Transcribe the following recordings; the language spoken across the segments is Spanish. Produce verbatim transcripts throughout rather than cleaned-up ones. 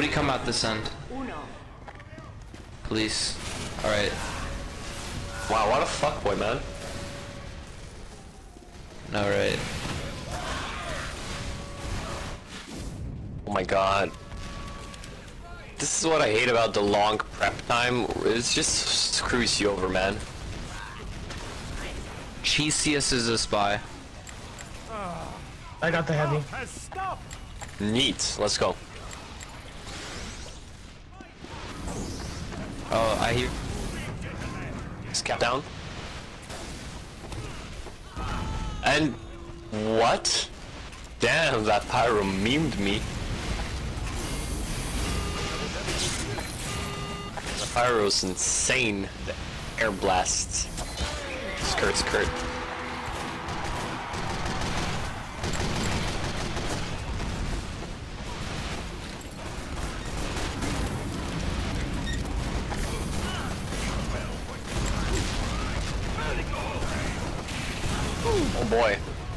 Somebody come out this end. Police. Alright. Wow, what a fuckboy, man. Alright. Oh my god. This is what I hate about the long prep time. It just screws you over, man. Cheesius is a spy. I got the heavy. Neat. Let's go. Oh, I hear. Scap down. And what? Damn, that pyro memed me. The pyro's insane. The air blasts. Skirt, skirt. Oh boy.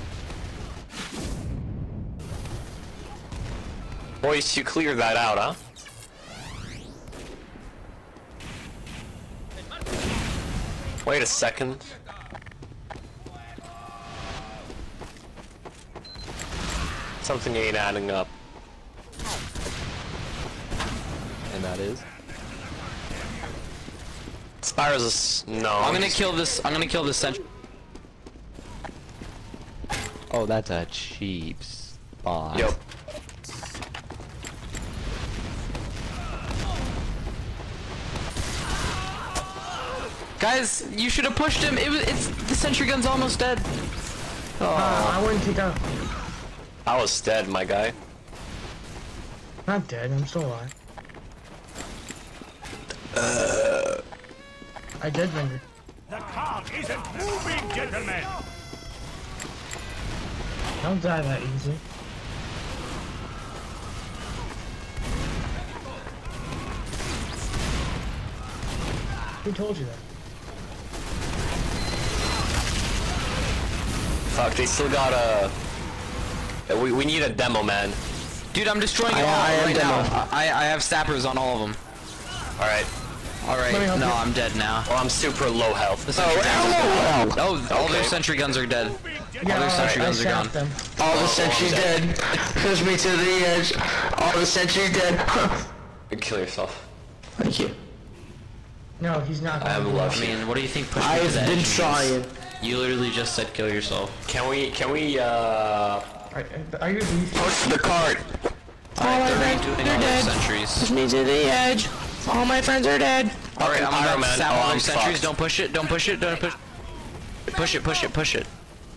Boys, you cleared that out, huh? Wait a second. Something ain't adding up. And that is? Spyro's a s- no. I'm gonna kill this. I'm gonna kill this sentry. Oh, that's a cheap spot. Yep. Guys, you should have pushed him. It was. It's the sentry gun's almost dead. Oh, uh, I wouldn't take out. I was dead, my guy. Not dead. I'm still alive. Uh. I did render. The cart isn't moving, gentlemen. Don't die that easy. Who told you that? Fuck, they still got a. We we need a demo, man. Dude, I'm destroying I- you all I am right demo. now. I I have sappers on all of them. All right. All right. Let me help No, you. I'm dead now. Well, I'm super low health. The sentry guns are dead. Oh, all their Okay. sentry guns are dead. Yeah, All their sentry I guns are gone. shot them. All the sentries dead. Push me to the edge. All the sentries dead. You kill yourself. Thank you. No, he's not. I have gonna do love I you. mean, what do you think? Push me to I've the been edge means? trying. You literally just said kill yourself. Can we? Can we? Uh. Are, are you beefy? Push the cart. All my They're friends redoing are all their dead. sentries. Push me to the edge. All my friends are dead. Alright, I'm Pyro about to Man. sap Oh, all I'm their sentries. fucked. Don't push it. Don't push it. Don't push. Push it. Push it. Push it.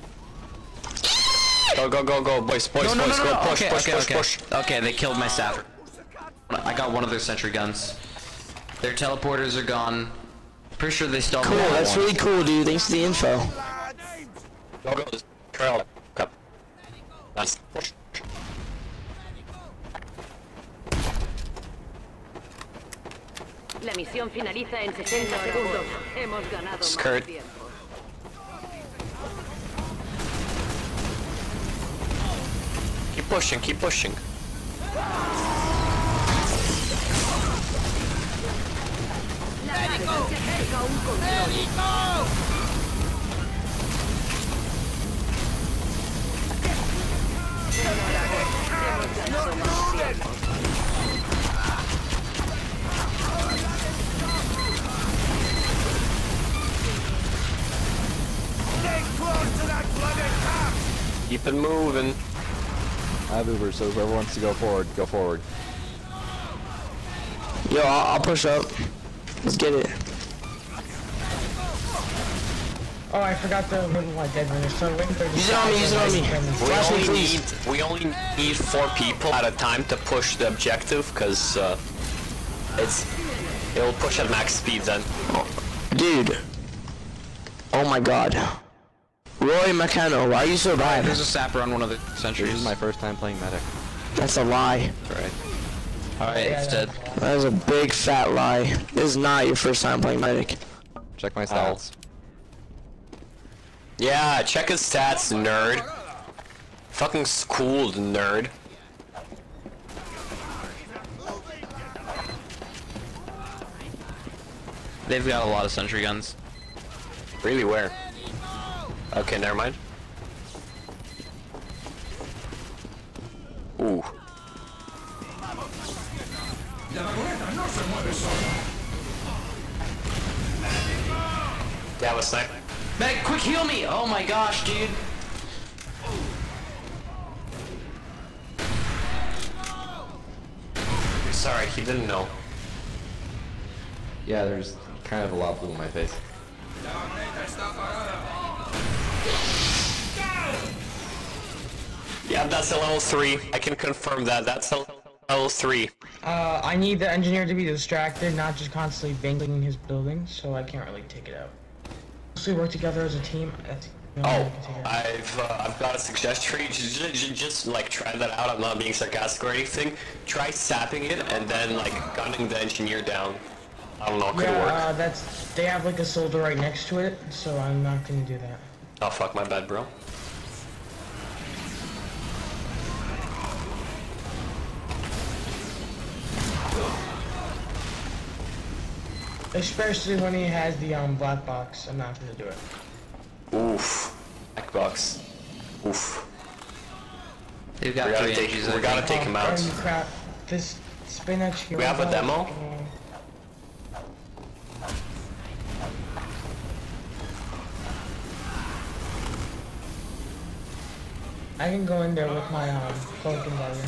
Go go go go, boys boys No, no, boys no, go no, no. push Okay, push okay, push okay. push. Okay, they killed my sapper. I got one of their sentry guns. Their teleporters are gone. Pretty sure they still have Cool, the other that's one. really cool, dude. Thanks for the info. Go go. Trail. Up. Nice. Push. La misión finaliza en sesenta segundos. Hemos ganado Skirt. más tiempo. Keep pushing, keep pushing. Stay close to that bloody cart. Keep it moving. I have Uber, so whoever wants to go forward, go forward. Yo, I'll, I'll push up. Let's get it. Oh, I forgot to label my dead render. So wait thirty Use it on me, use it on me. We Flash me, only please. need we only need four people at a time to push the objective, cause uh, it's it'll push at max speed then. Dude. Oh my god. Roy McKenna, why are you so bad? There's a sapper on one of the This sentries. is my first time playing medic. That's a lie. Alright. Alright, Yeah, it's yeah. dead. That is a big fat lie. This is not your first time playing medic. Check my stats. Yeah, check his stats, nerd. Fucking schooled, nerd. They've got a lot of sentry guns. Really, where? Okay, never mind. Ooh. Yeah, what's that? Medic, quick heal me! Oh my gosh, dude. Sorry, he didn't know. Yeah, there's kind of a lot of blue in my face. Yeah, that's a level three. I can confirm that. That's a level three. Uh, I need the engineer to be distracted, not just constantly banging his building, so I can't really take it out. Once we work together as a team, that's the only way Oh, I can take it out. I've uh, I've got a suggestion for you. Just, just, just like try that out. I'm not being sarcastic or anything. Try sapping it and then like gunning the engineer down. I don't know. Could Yeah, it work? uh, that's, they have like a soldier right next to it, so I'm not gonna do that. Oh fuck, my bad, bro. Especially when he has the um black box, I'm not gonna do it. Oof. Black box. Oof. They've got We gotta three take. N Gs, I We gotta think. take him Oh, out. holy crap. This spinach here. We have a demo? I can go in there with my um cloak and dagger.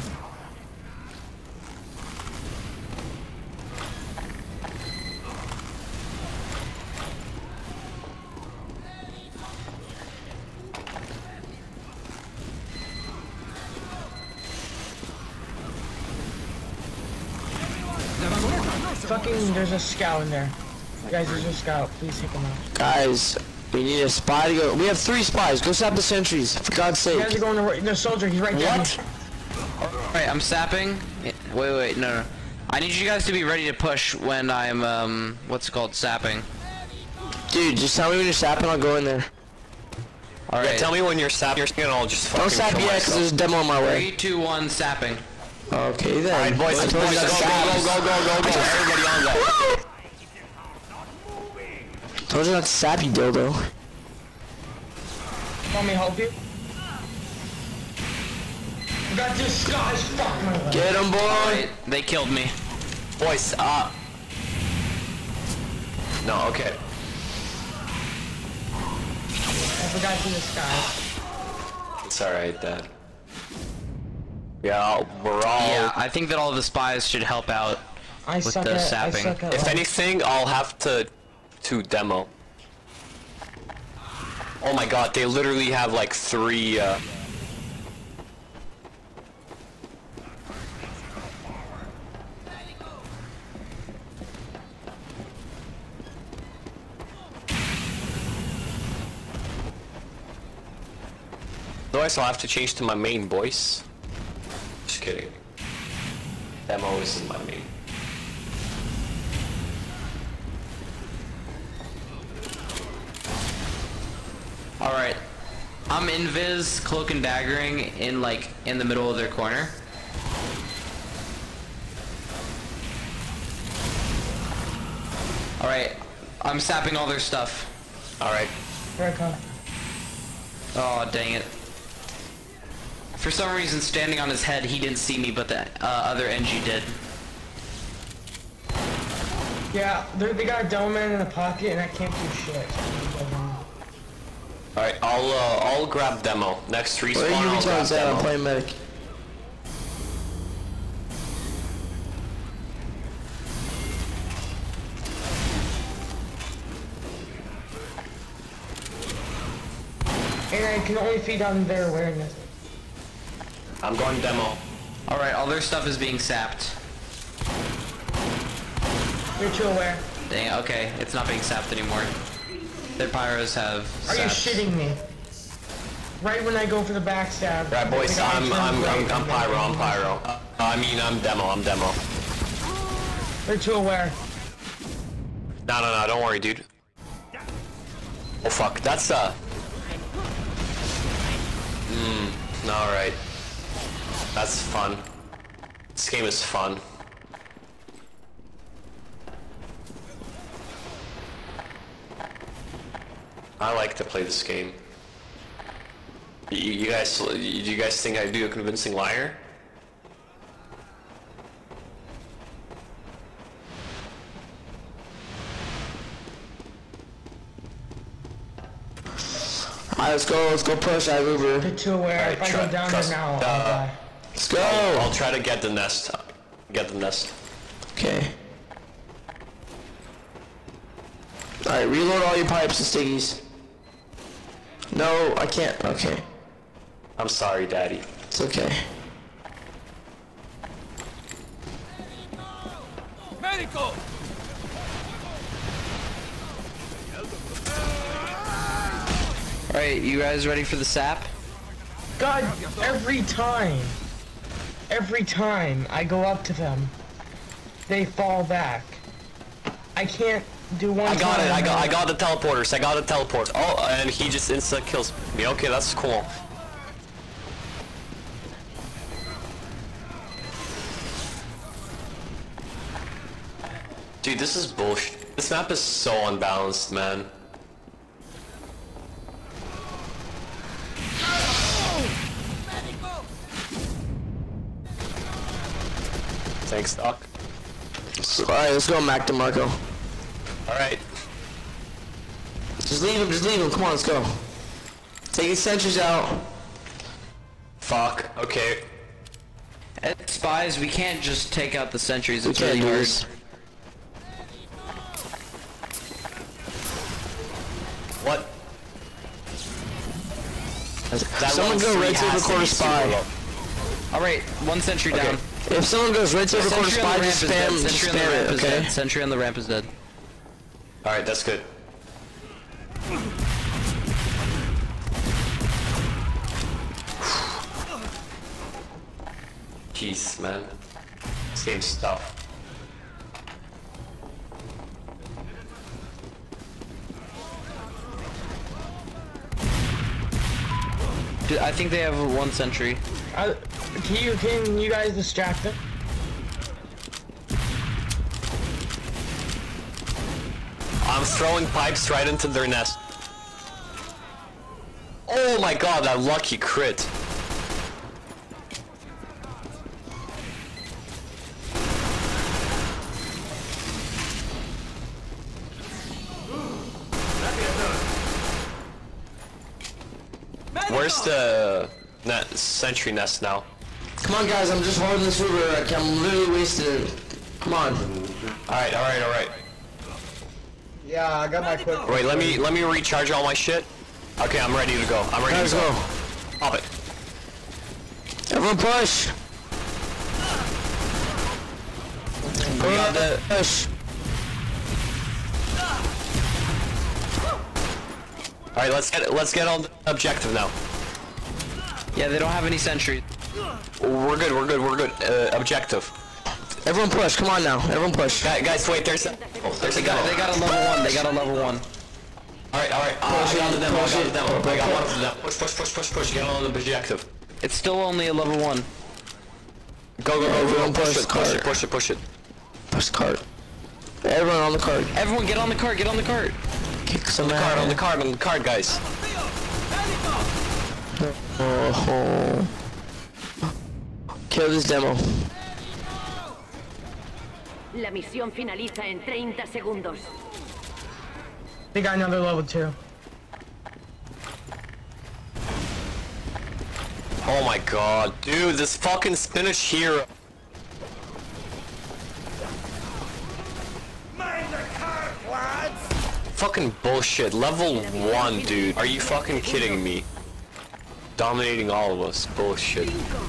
Fucking, there's a scout in there. Guys, there's a scout. Please take him out. Guys, we need a spy to go. We have three spies. Go stop the sentries, for God's You guys sake. are going to work. The soldier, he's right there. What? Alright, I'm sapping. Wait, wait, no, no. I need you guys to be ready to push when I'm, um, what's it called, sapping. Dude, just tell me when you're sapping, I'll go in there. Alright. Yeah, tell me when you're sapping and I'll just fucking Don't sap kill yet, because myself. there's a demo on my way. Three, two, one, sapping. Okay then. Alright, boys, I boys, told go, you go, to go, sap. go, go, go, go, go. Everybody on that. Told you not to sap, you dildo. Want me to help you? I got this guy's fuck my leg. Get him, boy. Alright, they killed me. Boys, uh... No, okay. I forgot to this guy. It's alright, Dad. Yeah, we're all... Yeah, I think that all the spies should help out. I With suck the at, sapping. I suck at If life. anything, I'll have to... to demo. Oh my god, they literally have like three, uh... Otherwise, I'll have to change to my main voice. Just kidding. Demo isn't my main. Alright. I'm invis, cloak and daggering in like in the middle of their corner. Alright. I'm sapping all their stuff. Alright. Here I come. Oh, dang it. For some reason, standing on his head, he didn't see me, but the uh, other N G did. Yeah, they they got a demo man in the pocket and I can't do shit. Alright, I'll, uh, I'll grab demo. Next respawn, Where are you I'll grab retards at? I'm demo. playing medic. And I can only feed on their awareness. I'm going demo. Alright, all their stuff is being sapped. You're too aware. Dang, okay, it's not being sapped anymore. Their pyros have Are you sapped. shitting me? Right when I go for the backstab. Right, boys, the guy I'm, turns I'm, right I'm, and I'm then- pyro, I'm pyro. Uh, I mean, I'm demo, I'm demo. They're too aware. No, no, no, don't worry, dude. Oh, fuck, that's, uh... Mmm, alright. That's fun. This game is fun. I like to play this game. You, you guys, you guys think I do a convincing liar? Alright, let's go, let's go push, I Uber. Get to where Alright, if I try- go down trust- there now, uh, I'll die. Let's go! I'll, I'll try to get the nest. Get the nest. Okay. Alright, reload all your pipes and stickies. No, I can't. Okay. I'm sorry, Daddy. It's okay. Medical! Alright, you guys ready for the sap? God, every time, every time I go up to them, they fall back. I can't do one I got time it. I got. I and- got the teleporters. I got the teleport. Oh, and he just insta kills me. Okay, that's cool. Dude, this is bullshit. This map is so unbalanced, man. Thanks, Doc. Alright, let's go, Mac DeMarco. Alright. Just leave him, just leave him. Come on, let's go. Take his sentries out. Fuck. Okay. As spies, we can't just take out the sentries. We It's can't really do hard. this. What? That Someone level go three right to the has to recorder be super spy. low. Alright, one sentry Okay. down. If someone goes right to the recorder Sentry on spy, the ramp just is dead. spam, just Sentry on the spam ramp it, is okay? dead. Sentry on the ramp is dead. Alright, that's good. Jeez, man. Same stuff. Dude, I think they have one sentry. Uh, can you can you guys distract them? I'm throwing pipes right into their nest. Oh my god, that lucky crit. Where's the net sentry nest now? Come on, guys, I'm just holding this Uber. Like, I'm literally wasting it. Come on. Alright, alright, alright. Yeah, I got my quick. Wait, let me let me recharge all my shit. Okay, I'm ready to go. I'm ready Let's to go. go. Pop it. Everyone push. We got the Push. Alright, let's get let's get on the objective now. Yeah, they don't have any sentries. We're good, we're good, we're good. Uh, objective. Everyone push. Come on now. Everyone push. Guys, guys wait, there's a oh, there's a They got, demo. they got a level one. They got a level one. Alright, alright, uh, I got the demo, I got the demo. I got one of the demo. Push, push, push, push, push, get on the objective. It's still only a level one. Go, go, go, go, Everyone push push it, the push cart. it, push it, push it. Push the cart. Everyone on the cart. Everyone get on the cart. Get on the cart. Kick some Card on the ass. card, on the card, guys. Oh. Kill this demo. La misión finaliza en treinta segundos. They got another level two. Oh my god, dude, this fucking spinach hero. Mind the cart, lads! Fucking bullshit. Level one, dude. Are you fucking kidding me? Dominating all of us. Bullshit.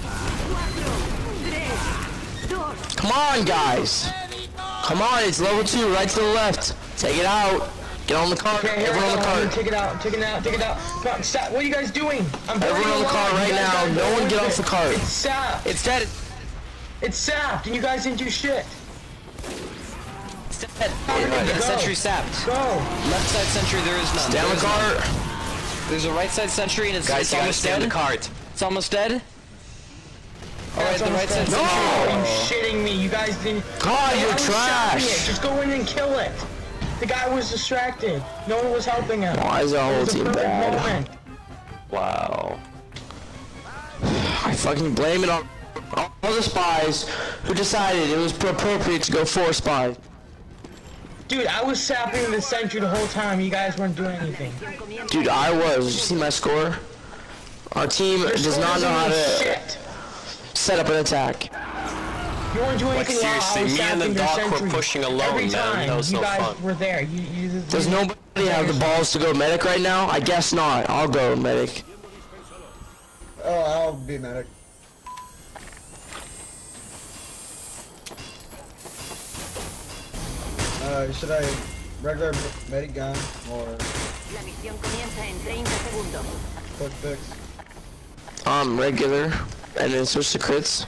Come on, guys. Come on, it's level two, right to the left. Take it out. Get on the cart. Okay, here Everyone on I the go. I'm gonna cart. Take it out. Take it out. Take it out. Come on, stop. What are you guys doing? I'm Everyone burning on the alive. cart right You guys now. gotta No go one get with off it. the cart. It's sapped. It's dead. It's sapped, and you guys didn't do shit. It's dead. Alright, Get go. sentry sapped. Go. Left side sentry, there is none. Stay on There the is none. cart. There's a right side sentry, and it's, Guys, it's you gotta almost stay on dead. the cart. It's almost dead. Alright, the right side No! sentry. Are you shitting me? You guys didn't. God, Why you're are you sapping trash. it? Just go in and kill it. The guy was distracted. No one was helping him. Why is the whole It was a team perfect bad? moment. Wow. I fucking blame it on all the spies who decided it was appropriate to go for a spy. Dude, I was sapping the sentry the whole time. You guys weren't doing anything. Dude, I was. Did you see my score? Our team Your does score not know how doesn't to mean shit. set up an attack. You weren't doing Like, anything while I seriously, was me and the sapping your doc were sentry. pushing alone, Every man. time That was you no guys fun. were there. You, you, Does nobody have the balls to go medic right now? I guess not. I'll go medic. Oh, I'll be medic. Uh, should I regular medic gun or La misión comienza en treinta segundos. quick fix? Um, regular, and then switch to crits.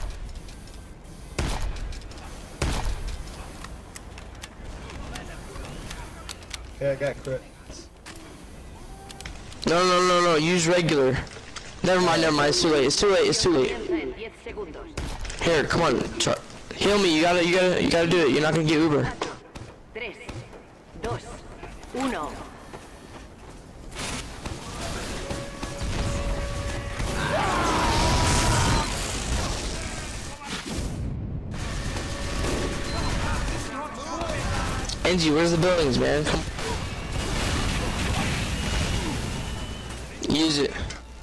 Okay, I got crit. No, no, no, no. Use regular. Never mind, never mind. It's too late. It's too late. It's too late. Comienza en diez segundos. Here, come on. Try. Heal me. You gotta, you gotta, you gotta do it. You're not gonna get Uber. tres, dos, uno. Angie, where's the buildings, man? Come. Use it.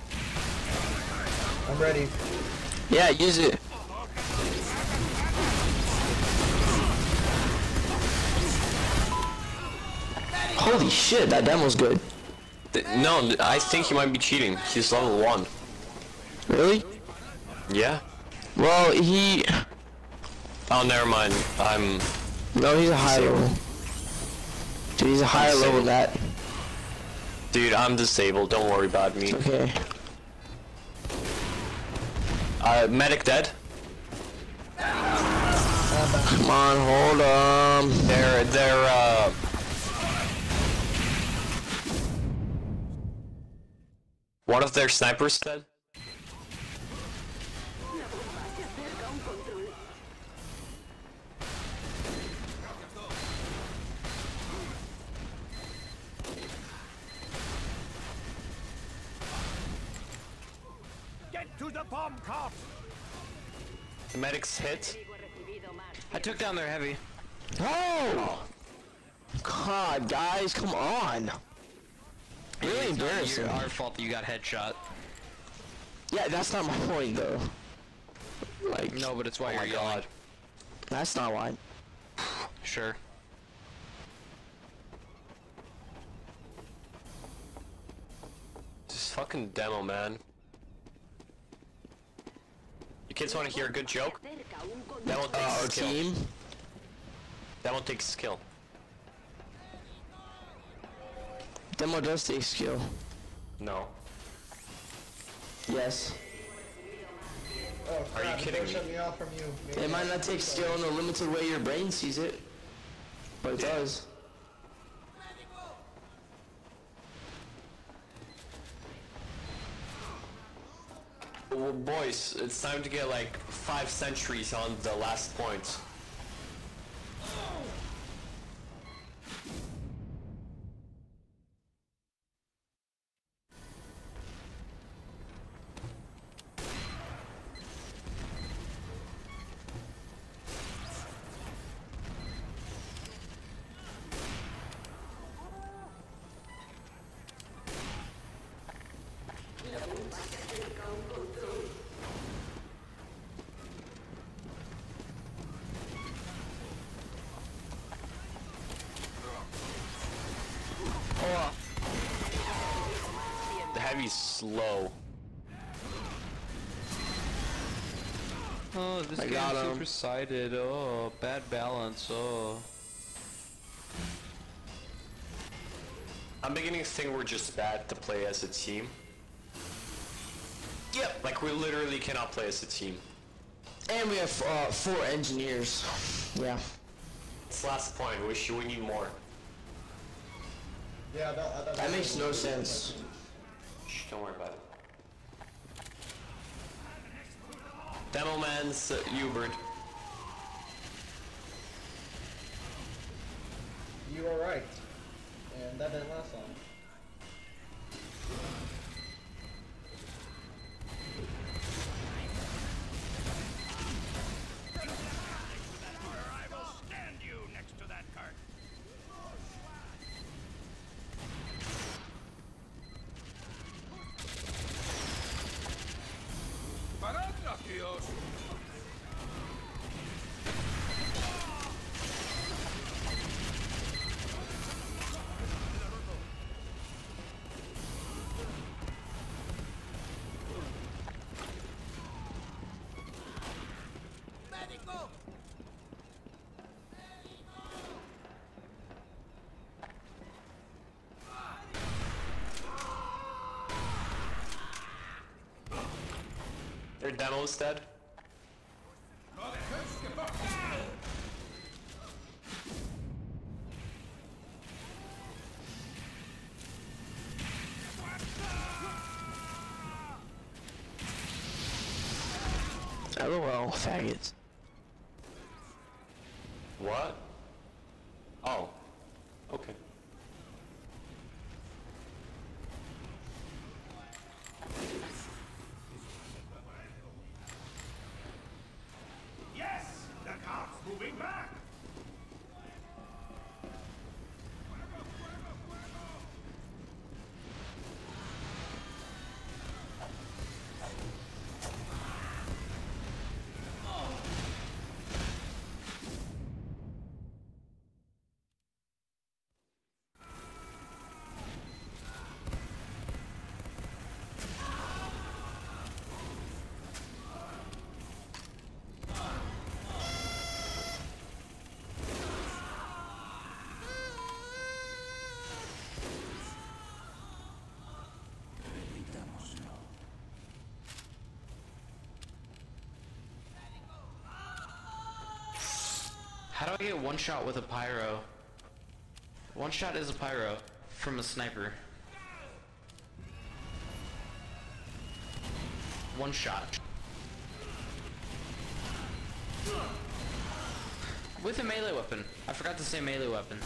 I'm ready. Yeah, use it. Holy shit, that demo's good. Th- No, I think he might be cheating. He's level one. Really? Yeah. Well, he... Oh, never mind. I'm... No, he's a high Disabled. level. Dude, he's a higher level than that. Dude, I'm disabled. Don't worry about me. Okay. Uh, medic dead. Come on, hold on. They're, they're, uh... One of their snipers dead. Get to the bomb cart! The medic's hit. I took down their heavy. Oh! God, guys, come on. Really It's not embarrassing. your- our fault that you got headshot. Yeah, that's not my point, though. Like, No, but it's why Oh you're my yelling. god. that's not why. Sure. This fucking demo, man. You kids want to hear a good joke? That won't take Uh, our skill. team? That won't take skill. Demo does take skill. No. Yes. Oh, Are you crap, kidding don't me? shut me off from you. Maybe It might not take skill in the limited way your brain sees it, but it does. Well, boys, it's time to get like five centuries on the last point. The heavy's slow. Oh, this I game's got him. super sided. Oh, bad balance. Oh. I'm beginning to think we're just bad to play as a team. Yep. Like we literally cannot play as a team. And we have uh, four engineers. Yeah. It's last point. We should. We need more. Yeah, that, that, That makes no sense. Shh, don't worry about it. Demo man's uh, Hubert. You are right. And that didn't last long. I will stand you next to that cart. Parad, tíos. Their demo's dead. LOL, faggots. What? Oh. Okay. Yes! The cart's moving back! How do I get one shot with a pyro? One shot is a pyro from a sniper. One shot. With a melee weapon. I forgot to say melee weapon.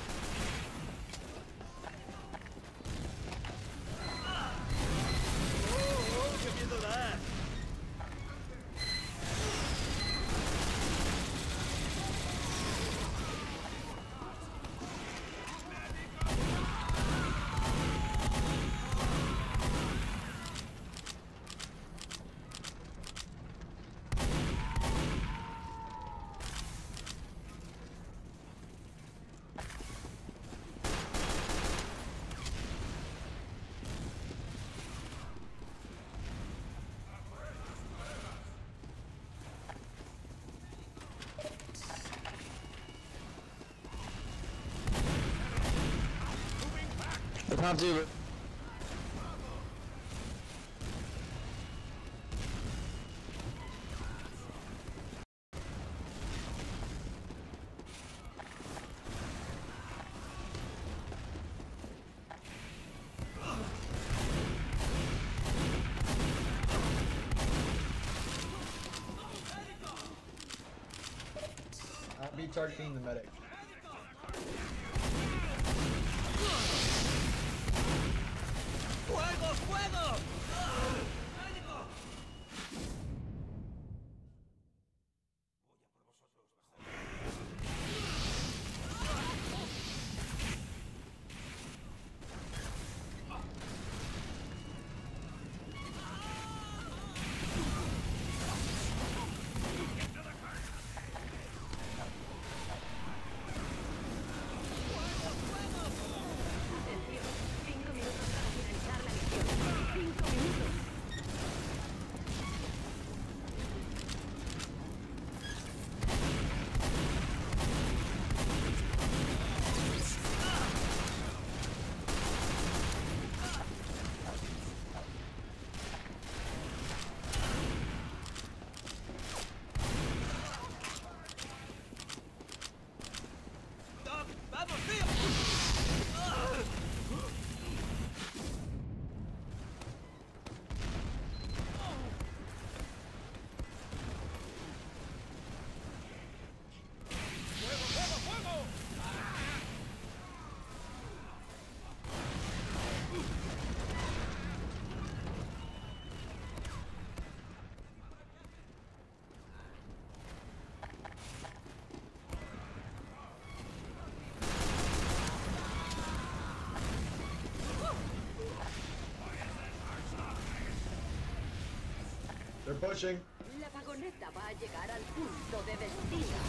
I can't do it. I'll be targeting the medic. ¡Fuego, fuego! pushing. La vagoneta va a llegar al punto de destino.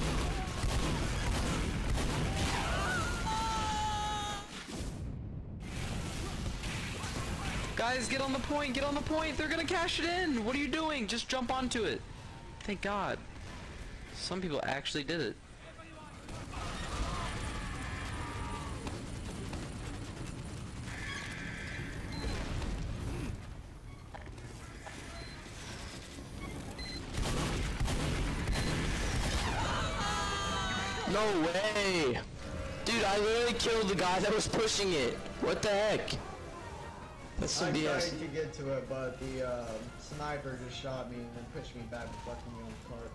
Guys, get on the point, get on the point. They're gonna cash it in. What are you doing? Just jump onto it. Thank God. Some people actually did it. No way! Dude, I literally killed the guy that was pushing it. What the heck? That's some I B S. tried to get to it, but the uh, sniper just shot me and then pushed me back and fucking me on the cart.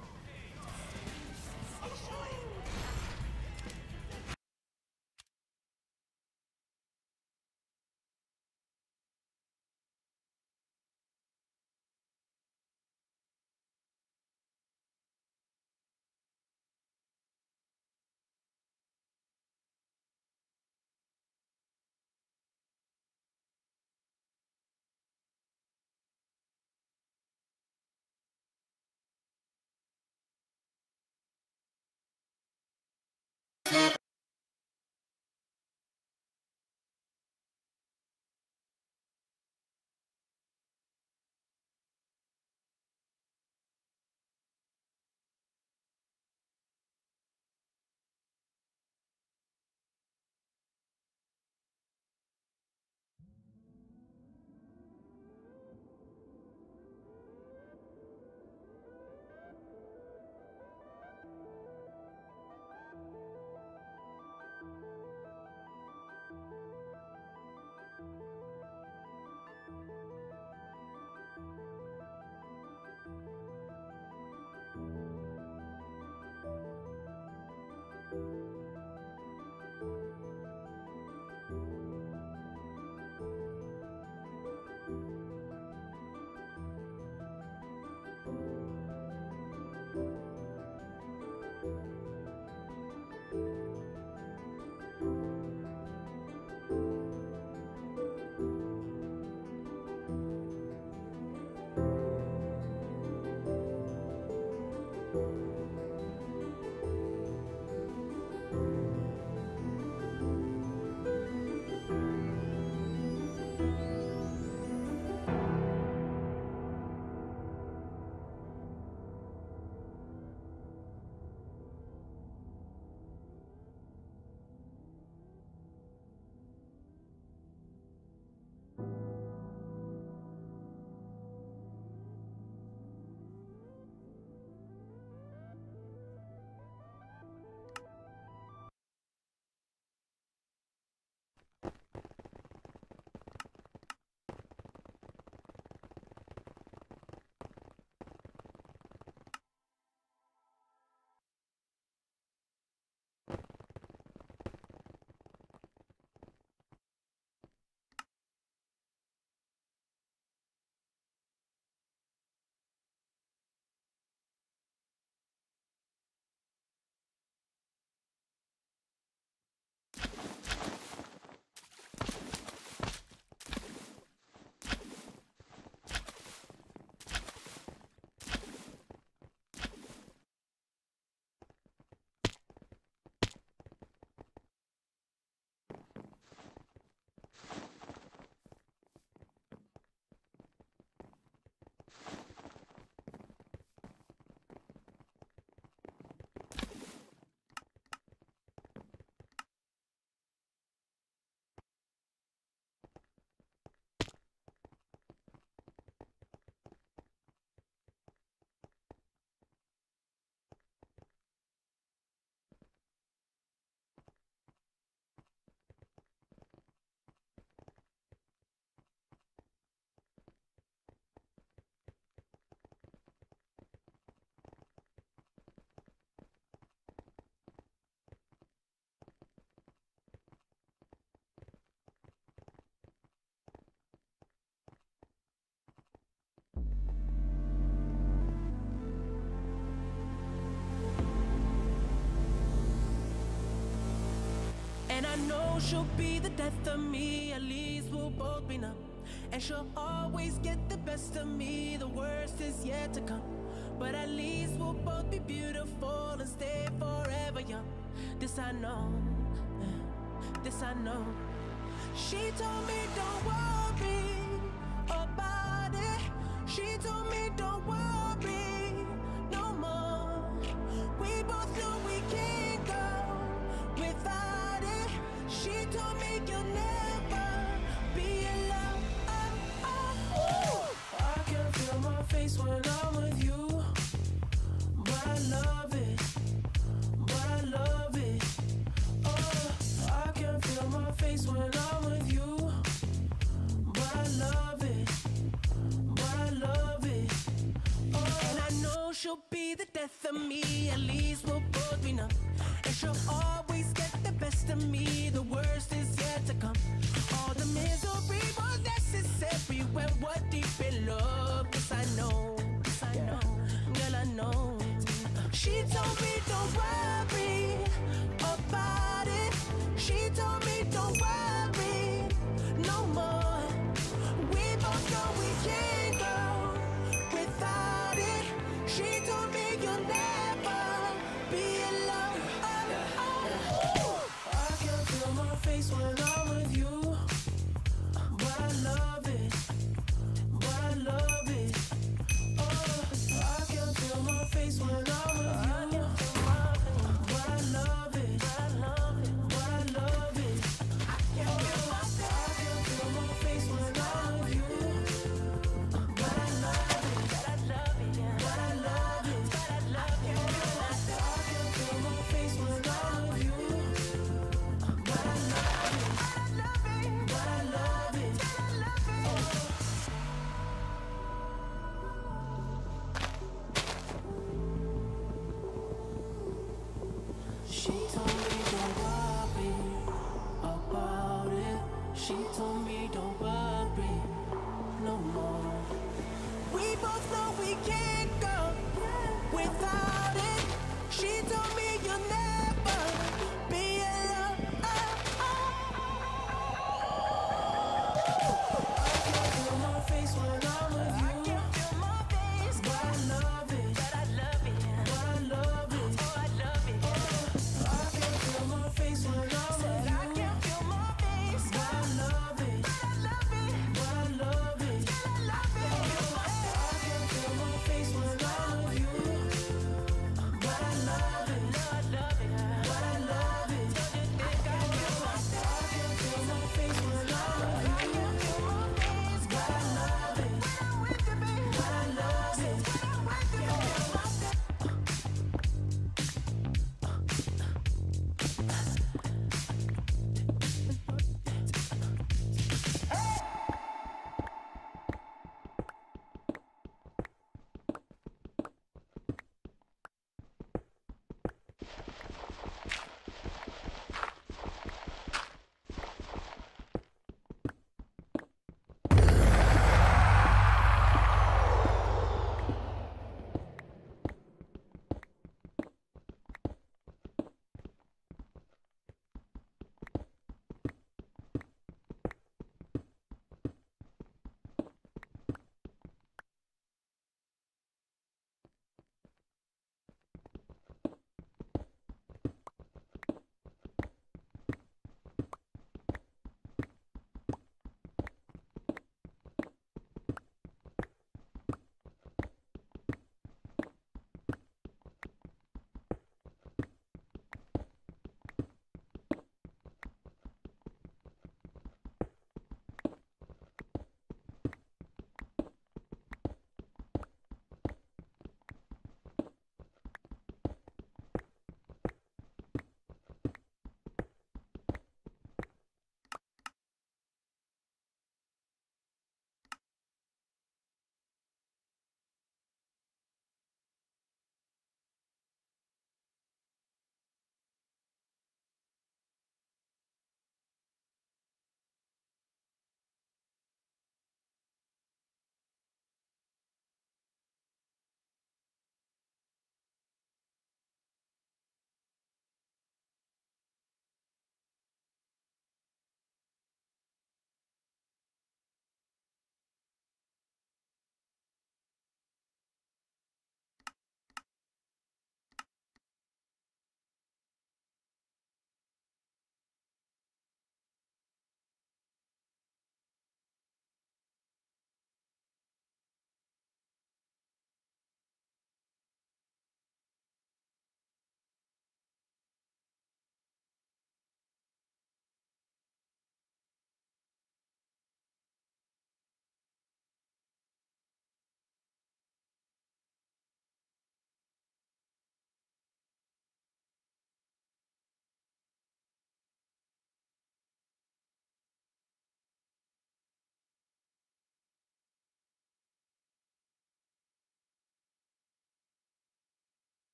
And I know she'll be the death of me, at least we'll both be numb. and she'll always get the best of me. The worst is yet to come, but at least we'll both be beautiful and stay forever young. This I know, this I know. She told me don't worry about it. She told me don't worry no more. We both know we can't go without it. She told me you'll never be alone. Oh, oh, oh. I can feel my face when I'm with you, but I love it, but I love it. Oh, I can feel my face when I'm with you, but I love it, but I love it. Oh, and I know she'll be the death of me. At least we'll both be numb, and she'll always get the best of me. The worst is yet to come. All the misery was necessary when we're deep in love. Yes, I know, yes, I know, girl, I know. She told me don't worry about it. She told me don't worry no more. We both know we can't go without it. She told me you'll never be alone. Oh, oh, oh. I can feel my face when I'm with you, but I love it, but I love it. Oh, I can feel my face when I'm with you.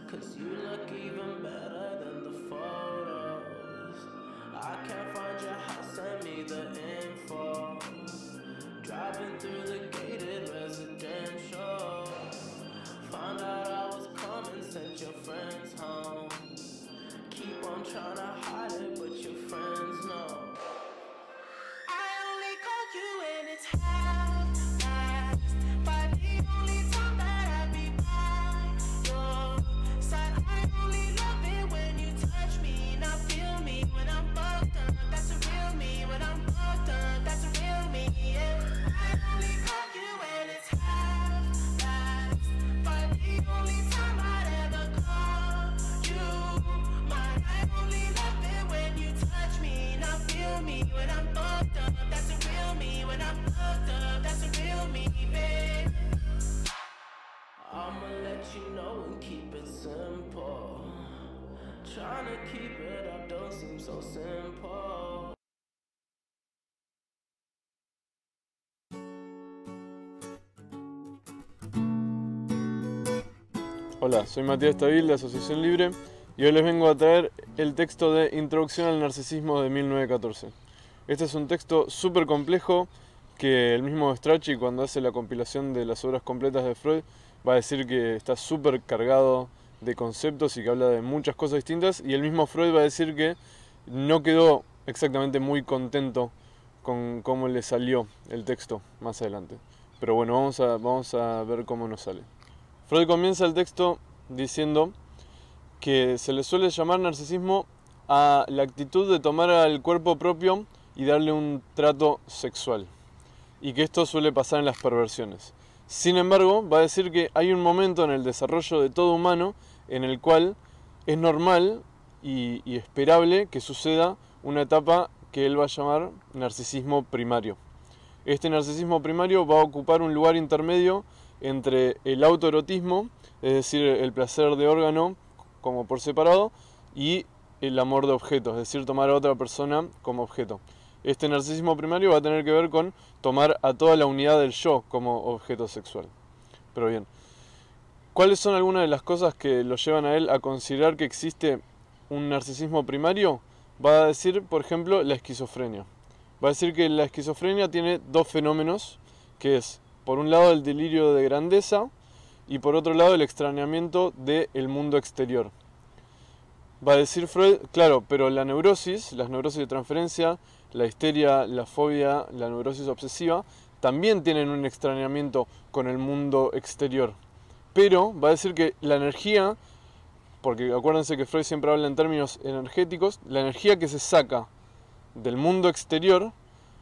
Cause you look even better than the photos. I can't find your house, send me the info. Driving through the gated residential. Found out I was coming, sent your friends home. Keep on trying to hide it, but your friends know. I only call you when it's half-past, but the only time that I be by your side. I only love it when you touch me, not feel me when I'm fucked up. That's a real me when I'm fucked up. That's a real me, yeah. I only call you when it's half-past, but the only time I'd ever call you mine. I only love it when you touch me, not feel me when I'm fucked up. That's a real me when I'm fucked up. That's a real me, babe. I'ma let you know and keep it simple. Trying to keep it up don't seem so simple. Hola, soy Matías Tavil de Asociación Libre y hoy les vengo a traer el texto de Introducción al Narcisismo de mil novecientos catorce. Este es un texto súper complejo que el mismo Strachey, cuando hace la compilación de las obras completas de Freud, va a decir que está súper cargado de conceptos y que habla de muchas cosas distintas, y el mismo Freud va a decir que no quedó exactamente muy contento con cómo le salió el texto más adelante. Pero bueno, vamos a, vamos a ver cómo nos sale. Freud comienza el texto diciendo que se le suele llamar narcisismo a la actitud de tomar al cuerpo propio y darle un trato sexual, y que esto suele pasar en las perversiones. Sin embargo, va a decir que hay un momento en el desarrollo de todo humano en el cual es normal y, y esperable que suceda una etapa que él va a llamar narcisismo primario. Este narcisismo primario va a ocupar un lugar intermedio entre el autoerotismo, es decir, el placer de órgano como por separado, y el amor de objeto, es decir, tomar a otra persona como objeto. Este narcisismo primario va a tener que ver con tomar a toda la unidad del yo como objeto sexual. Pero bien, ¿cuáles son algunas de las cosas que lo llevan a él a considerar que existe un narcisismo primario? Va a decir, por ejemplo, la esquizofrenia. Va a decir que la esquizofrenia tiene dos fenómenos, que es, por un lado, el delirio de grandeza y por otro lado, el extrañamiento del mundo exterior. Va a decir Freud, claro, pero la neurosis, las neurosis de transferencia, la histeria, la fobia, la neurosis obsesiva, también tienen un extrañamiento con el mundo exterior. Pero va a decir que la energía, porque acuérdense que Freud siempre habla en términos energéticos, la energía que se saca del mundo exterior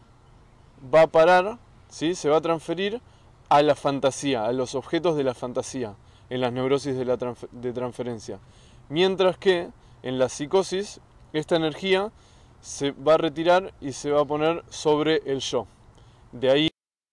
va a parar, ¿sí? Se va a transferir a la fantasía, a los objetos de la fantasía, en las neurosis de, la transfer- de transferencia. Mientras que en la psicosis, esta energía se va a retirar y se va a poner sobre el yo. De ahí...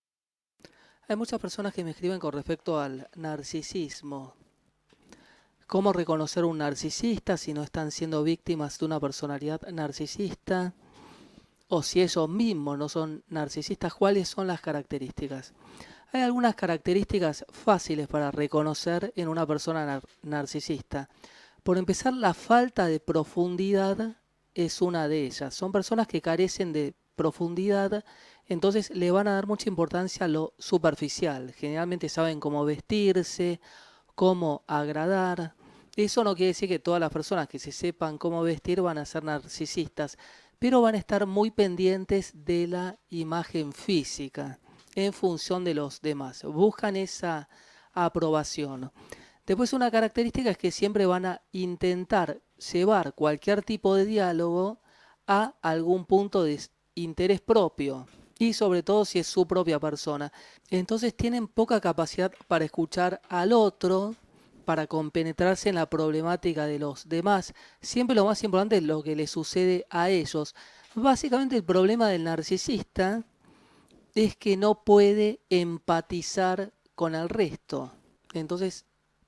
Hay muchas personas que me escriben con respecto al narcisismo. ¿Cómo reconocer un narcisista si no están siendo víctimas de una personalidad narcisista? O si ellos mismos no son narcisistas, ¿cuáles son las características? Hay algunas características fáciles para reconocer en una persona nar- narcisista. Por empezar, la falta de profundidad es una de ellas. Son personas que carecen de profundidad, entonces le van a dar mucha importancia a lo superficial. Generalmente saben cómo vestirse, cómo agradar. Eso no quiere decir que todas las personas que se sepan cómo vestir van a ser narcisistas, pero van a estar muy pendientes de la imagen física en función de los demás. Buscan esa aprobación. Después, una característica es que siempre van a intentar llevar cualquier tipo de diálogo a algún punto de interés propio, y sobre todo si es su propia persona. Entonces tienen poca capacidad para escuchar al otro, para compenetrarse en la problemática de los demás. Siempre lo más importante es lo que le sucede a ellos. Básicamente el problema del narcisista es que no puede empatizar con el resto. Entonces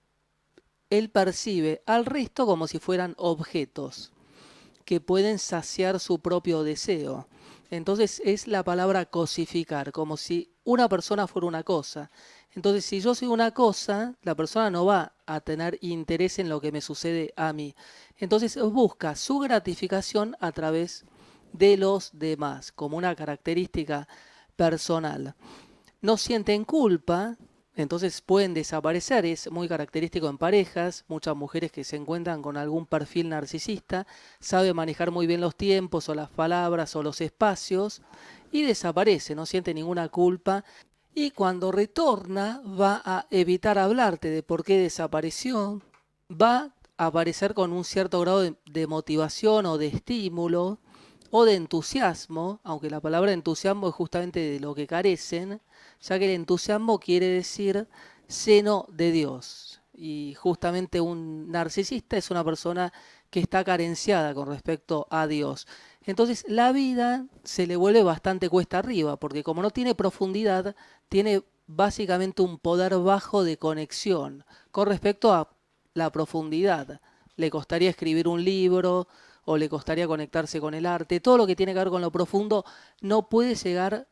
él percibe al resto como si fueran objetos que pueden saciar su propio deseo. Entonces es la palabra cosificar, como si una persona fuera una cosa. Entonces, si yo soy una cosa, la persona no va a tener interés en lo que me sucede a mí. Entonces, busca su gratificación a través de los demás, como una característica personal. No sienten culpa, entonces pueden desaparecer. Es muy característico en parejas. Muchas mujeres que se encuentran con algún perfil narcisista saben manejar muy bien los tiempos o las palabras o los espacios y desaparece, no siente ninguna culpa. Y cuando retorna va a evitar hablarte de por qué desapareció, va a aparecer con un cierto grado de, de motivación o de estímulo o de entusiasmo, aunque la palabra entusiasmo es justamente de lo que carecen, ya que el entusiasmo quiere decir seno de Dios. Y justamente un narcisista es una persona que está carenciada con respecto a Dios. Entonces la vida se le vuelve bastante cuesta arriba, porque como no tiene profundidad, tiene básicamente un poder bajo de conexión con respecto a la profundidad. Le costaría escribir un libro o le costaría conectarse con el arte. Todo lo que tiene que ver con lo profundo no puede llegar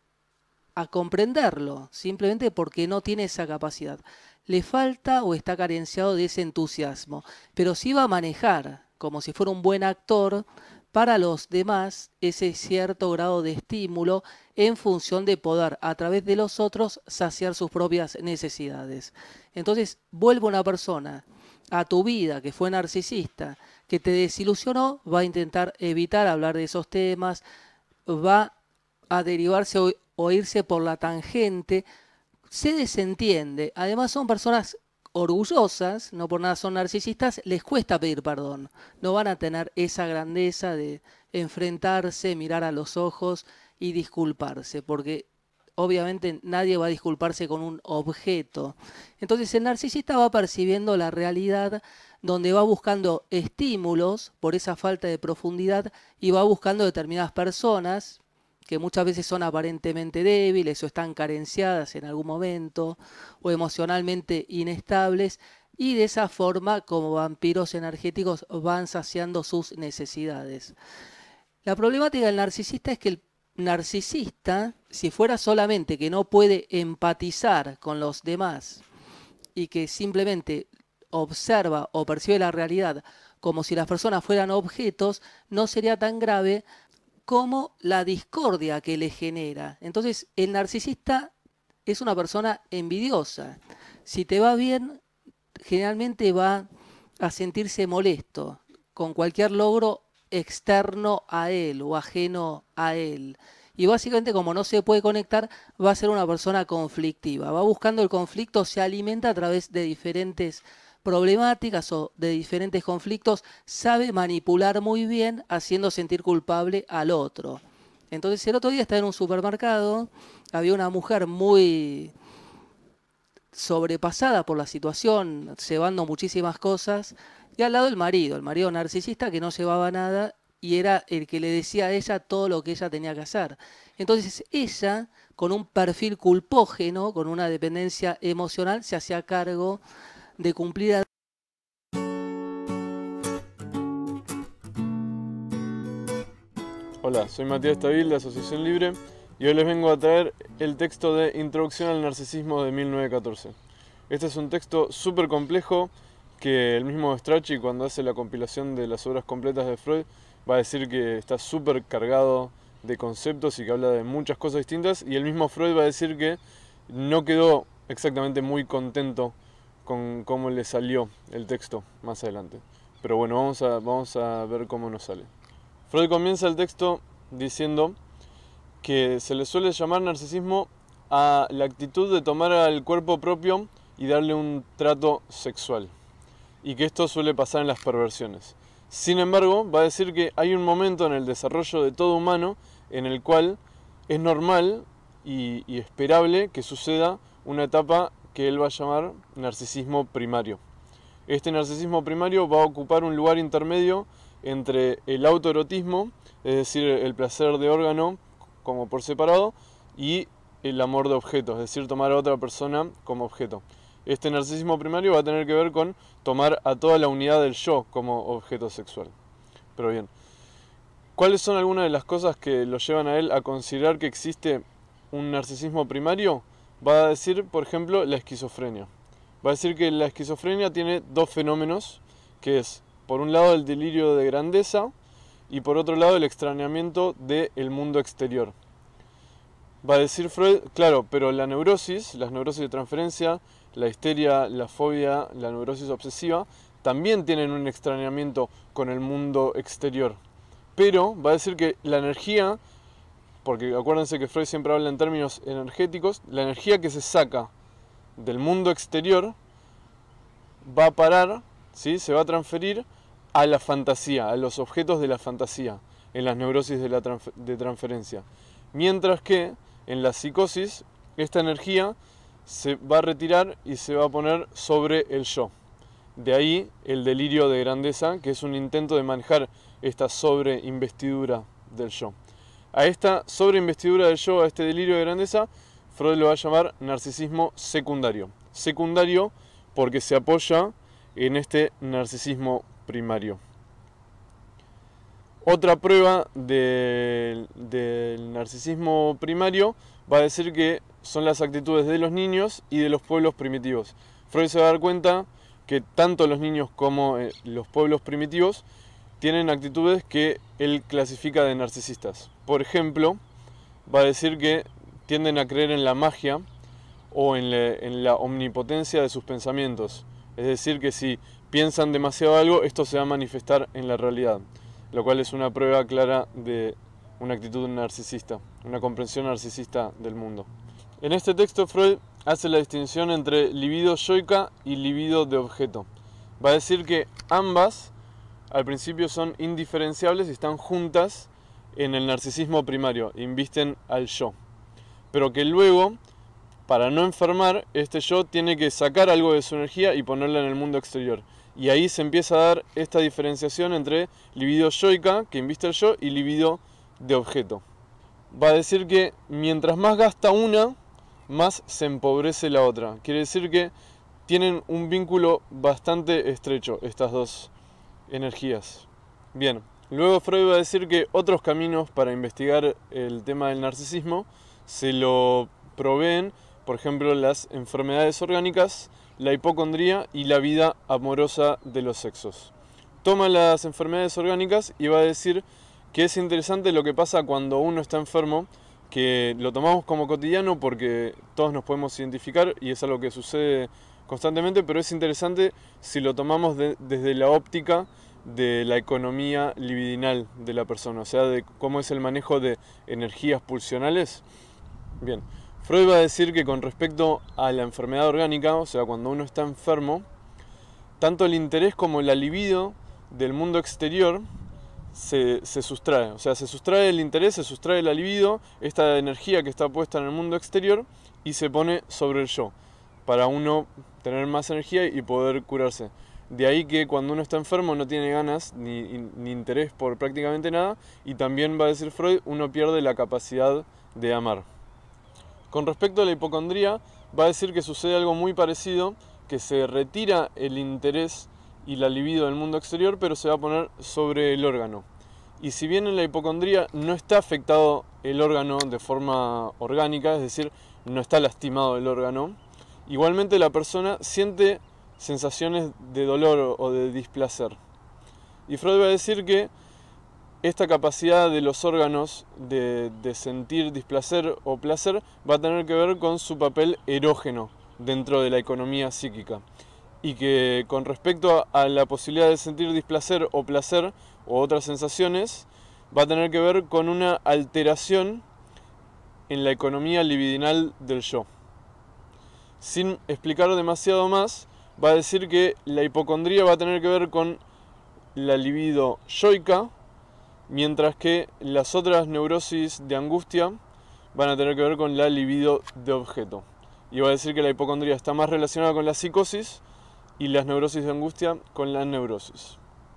a comprenderlo, simplemente porque no tiene esa capacidad. Le falta o está carenciado de ese entusiasmo, pero sí va a manejar, como si fuera un buen actor, para los demás ese cierto grado de estímulo en función de poder a través de los otros saciar sus propias necesidades. Entonces vuelve una persona a tu vida que fue narcisista, que te desilusionó, va a intentar evitar hablar de esos temas, va a derivarse o, o irse por la tangente, se desentiende. Además son personas orgullosas, no por nada son narcisistas, les cuesta pedir perdón. No van a tener esa grandeza de enfrentarse, mirar a los ojos y disculparse, porque obviamente nadie va a disculparse con un objeto. Entonces el narcisista va percibiendo la realidad donde va buscando estímulos por esa falta de profundidad y va buscando determinadas personas que muchas veces son aparentemente débiles o están carenciadas en algún momento o emocionalmente inestables, y de esa forma, como vampiros energéticos, van saciando sus necesidades. La problemática del narcisista es que el narcisista, si fuera solamente que no puede empatizar con los demás y que simplemente observa o percibe la realidad como si las personas fueran objetos, no sería tan grave como la discordia que le genera. Entonces, el narcisista es una persona envidiosa. Si te va bien, generalmente va a sentirse molesto con cualquier logro externo a él o ajeno a él. Y básicamente, como no se puede conectar, va a ser una persona conflictiva. Va buscando el conflicto, se alimenta a través de diferentes problemáticas o de diferentes conflictos, sabe manipular muy bien haciendo sentir culpable al otro. Entonces el otro día estaba en un supermercado, había una mujer muy sobrepasada por la situación, cebando muchísimas cosas, y al lado el marido, el marido narcisista que no cebaba nada y era el que le decía a ella todo lo que ella tenía que hacer. Entonces ella, con un perfil culpógeno, con una dependencia emocional, se hacía cargo de cumplir. Hola, soy Matías Tavil de Asociación Libre y hoy les vengo a traer el texto de Introducción al Narcisismo de mil novecientos catorce. Este es un texto súper complejo que el mismo Strachey, cuando hace la compilación de las obras completas de Freud, va a decir que está súper cargado de conceptos y que habla de muchas cosas distintas, y el mismo Freud va a decir que no quedó exactamente muy contento con cómo le salió el texto más adelante. Pero bueno, vamos a, vamos a ver cómo nos sale. Freud comienza el texto diciendo que se le suele llamar narcisismo a la actitud de tomar al cuerpo propio y darle un trato sexual, y que esto suele pasar en las perversiones. Sin embargo, va a decir que hay un momento en el desarrollo de todo humano en el cual es normal y, y esperable que suceda una etapa que él va a llamar narcisismo primario. Este narcisismo primario va a ocupar un lugar intermedio entre el autoerotismo, es decir, el placer de órgano como por separado, y el amor de objeto, es decir, tomar a otra persona como objeto. Este narcisismo primario va a tener que ver con tomar a toda la unidad del yo como objeto sexual. Pero bien, ¿cuáles son algunas de las cosas que lo llevan a él a considerar que existe un narcisismo primario? va a decir, por ejemplo, la esquizofrenia. Va a decir que la esquizofrenia tiene dos fenómenos, que es, por un lado, el delirio de grandeza y por otro lado, el extrañamiento del mundo exterior. Va a decir Freud, claro, pero la neurosis, las neurosis de transferencia, la histeria, la fobia, la neurosis obsesiva, también tienen un extrañamiento con el mundo exterior. Pero va a decir que la energía, porque acuérdense que Freud siempre habla en términos energéticos, la energía que se saca del mundo exterior va a parar, ¿sí? Se va a transferir a la fantasía, a los objetos de la fantasía, en las neurosis de, la transfer de transferencia. Mientras que en la psicosis, esta energía se va a retirar y se va a poner sobre el yo. De ahí el delirio de grandeza, que es un intento de manejar esta sobreinvestidura del yo. A esta sobreinvestidura del yo, a este delirio de grandeza, Freud lo va a llamar narcisismo secundario. Secundario porque se apoya en este narcisismo primario. Otra prueba del, del narcisismo primario va a decir que son las actitudes de los niños y de los pueblos primitivos. Freud se va a dar cuenta que tanto los niños como eh, los pueblos primitivos tienen actitudes que él clasifica de narcisistas. Por ejemplo, va a decir que tienden a creer en la magia o en la, en la omnipotencia de sus pensamientos. Es decir, que si piensan demasiado algo, esto se va a manifestar en la realidad, lo cual es una prueba clara de una actitud narcisista, una comprensión narcisista del mundo. En este texto Freud hace la distinción entre libido yoica y libido de objeto. Va a decir que ambas al principio son indiferenciables y están juntas en el narcisismo primario, invisten al yo. Pero que luego, para no enfermar, este yo tiene que sacar algo de su energía y ponerla en el mundo exterior. Y ahí se empieza a dar esta diferenciación entre libido yoica, que inviste al yo, y libido de objeto. Va a decir que mientras más gasta una, más se empobrece la otra. Quiere decir que tienen un vínculo bastante estrecho estas dos energías. Bien, luego Freud va a decir que otros caminos para investigar el tema del narcisismo se lo proveen, por ejemplo, las enfermedades orgánicas, la hipocondría y la vida amorosa de los sexos. Toma las enfermedades orgánicas y va a decir que es interesante lo que pasa cuando uno está enfermo, que lo tomamos como cotidiano porque todos nos podemos identificar y es algo que sucede constantemente, pero es interesante si lo tomamos de, desde la óptica de la economía libidinal de la persona, o sea, de cómo es el manejo de energías pulsionales. Bien, Freud va a decir que con respecto a la enfermedad orgánica, o sea, cuando uno está enfermo, tanto el interés como la libido del mundo exterior se, se sustrae, o sea, se sustrae el interés, se sustrae la libido, esta energía que está puesta en el mundo exterior, y se pone sobre el yo, para uno tener más energía y poder curarse. De ahí que cuando uno está enfermo no tiene ganas ni, ni interés por prácticamente nada, y también va a decir Freud, uno pierde la capacidad de amar. Con respecto a la hipocondría, va a decir que sucede algo muy parecido, que se retira el interés y la libido del mundo exterior, pero se va a poner sobre el órgano. Y si bien en la hipocondría no está afectado el órgano de forma orgánica, es decir, no está lastimado el órgano, igualmente la persona siente sensaciones de dolor o de displacer. Y Freud va a decir que esta capacidad de los órganos de, de sentir displacer o placer va a tener que ver con su papel erógeno dentro de la economía psíquica. Y que con respecto a la posibilidad de sentir displacer o placer o otras sensaciones, va a tener que ver con una alteración en la economía libidinal del yo. Sin explicar demasiado más, va a decir que la hipocondría va a tener que ver con la libido yoica, mientras que las otras neurosis de angustia van a tener que ver con la libido de objeto. Y va a decir que la hipocondría está más relacionada con la psicosis y las neurosis de angustia con la neurosis.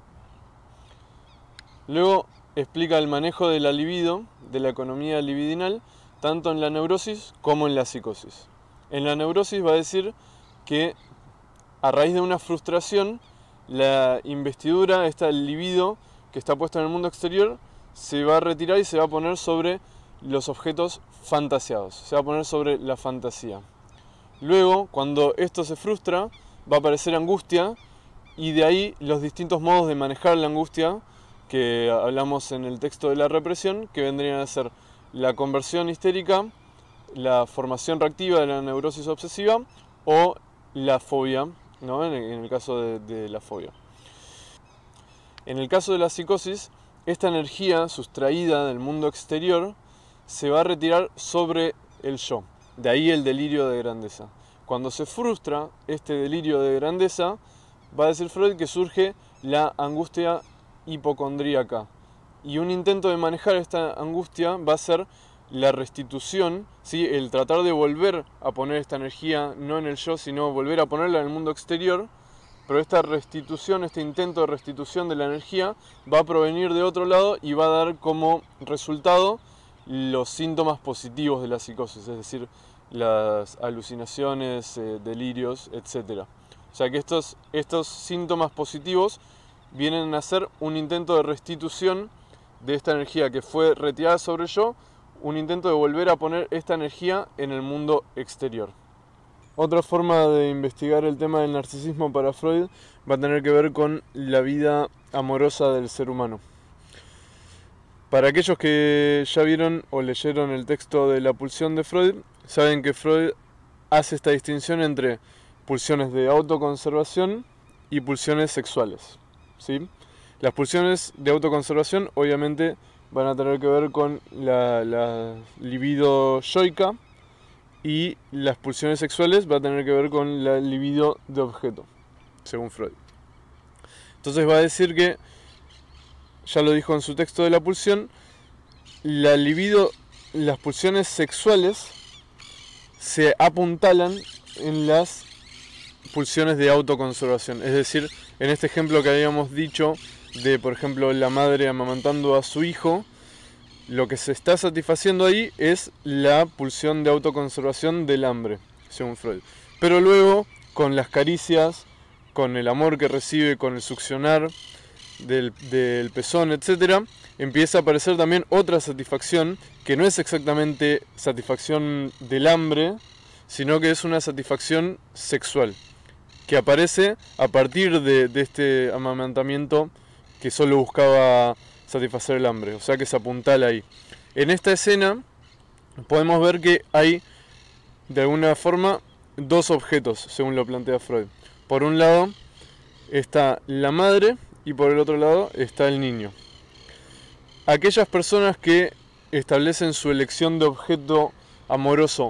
Luego explica el manejo de la libido, de la economía libidinal, tanto en la neurosis como en la psicosis. En la neurosis va a decir que a raíz de una frustración, la investidura, esta libido que está puesta en el mundo exterior, se va a retirar y se va a poner sobre los objetos fantaseados, se va a poner sobre la fantasía. Luego, cuando esto se frustra, va a aparecer angustia, y de ahí los distintos modos de manejar la angustia que hablamos en el texto de la represión, que vendrían a ser la conversión histérica, la formación reactiva de la neurosis obsesiva o la fobia, ¿no? en, el, en el caso de, de la fobia. En el caso de la psicosis, esta energía sustraída del mundo exterior se va a retirar sobre el yo, de ahí el delirio de grandeza. Cuando se frustra este delirio de grandeza, va a decir Freud que surge la angustia hipocondríaca. Y un intento de manejar esta angustia va a ser la restitución, ¿sí? El tratar de volver a poner esta energía no en el yo, sino volver a ponerla en el mundo exterior. Pero esta restitución, este intento de restitución de la energía va a provenir de otro lado y va a dar como resultado los síntomas positivos de la psicosis, es decir, las alucinaciones, eh, delirios, etcétera. O sea que estos, estos síntomas positivos vienen a ser un intento de restitución de esta energía que fue retirada sobre el yo, un intento de volver a poner esta energía en el mundo exterior. Otra forma de investigar el tema del narcisismo para Freud va a tener que ver con la vida amorosa del ser humano. Para aquellos que ya vieron o leyeron el texto de La pulsión de Freud, saben que Freud hace esta distinción entre pulsiones de autoconservación y pulsiones sexuales, ¿sí? Las pulsiones de autoconservación obviamente van a tener que ver con la, la libido yoica, y las pulsiones sexuales van a tener que ver con la libido de objeto, según Freud. Entonces va a decir que, ya lo dijo en su texto de La pulsión, la libido, las pulsiones sexuales se apuntalan en las pulsiones de autoconservación. Es decir, en este ejemplo que habíamos dicho de, por ejemplo, la madre amamantando a su hijo, lo que se está satisfaciendo ahí es la pulsión de autoconservación del hambre, según Freud. Pero luego, con las caricias, con el amor que recibe, con el succionar del, del pezón, etcétera, empieza a aparecer también otra satisfacción que no es exactamente satisfacción del hambre, sino que es una satisfacción sexual, que aparece a partir de, de este amamantamiento que solo buscaba satisfacer el hambre, o sea que se apuntala ahí. En esta escena podemos ver que hay de alguna forma dos objetos, según lo plantea Freud. Por un lado está la madre y por el otro lado está el niño. Aquellas personas que establecen su elección de objeto amoroso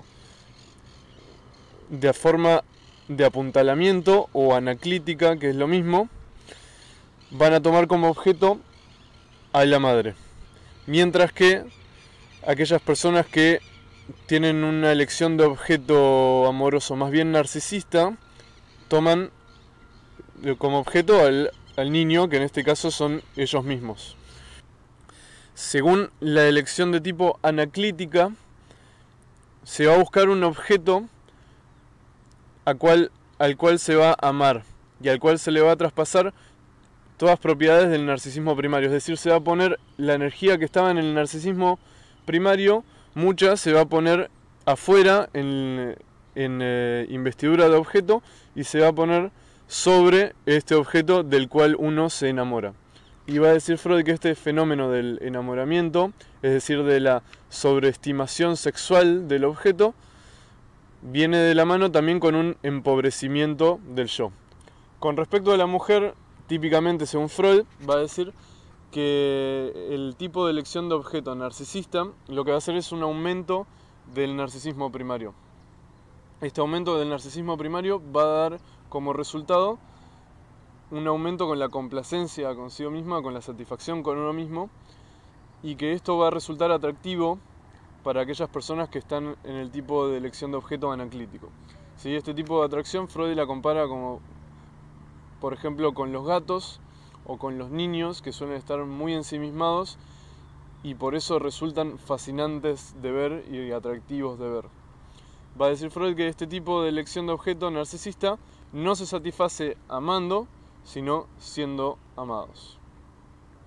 de forma de apuntalamiento o anaclítica, que es lo mismo, van a tomar como objeto a la madre, mientras que aquellas personas que tienen una elección de objeto amoroso más bien narcisista toman como objeto al, al niño, que en este caso son ellos mismos. Según la elección de tipo anaclítica, se va a buscar un objeto a cual, al cual se va a amar y al cual se le va a traspasar todas propiedades del narcisismo primario. Es decir, se va a poner la energía que estaba en el narcisismo primario, mucha se va a poner afuera en, en eh, investidura de objeto, y se va a poner sobre este objeto del cual uno se enamora. Y va a decir Freud que este fenómeno del enamoramiento, es decir, de la sobreestimación sexual del objeto, viene de la mano también con un empobrecimiento del yo. Con respecto a la mujer, típicamente según Freud, va a decir que el tipo de elección de objeto narcisista lo que va a hacer es un aumento del narcisismo primario. Este aumento del narcisismo primario va a dar como resultado un aumento con la complacencia consigo misma, con la satisfacción con uno mismo, y que esto va a resultar atractivo para aquellas personas que están en el tipo de elección de objeto anaclítico. ¿Sí? Este tipo de atracción Freud la compara como, por ejemplo, con los gatos o con los niños, que suelen estar muy ensimismados y por eso resultan fascinantes de ver y atractivos de ver. Va a decir Freud que este tipo de elección de objeto narcisista no se satisface amando, sino siendo amados.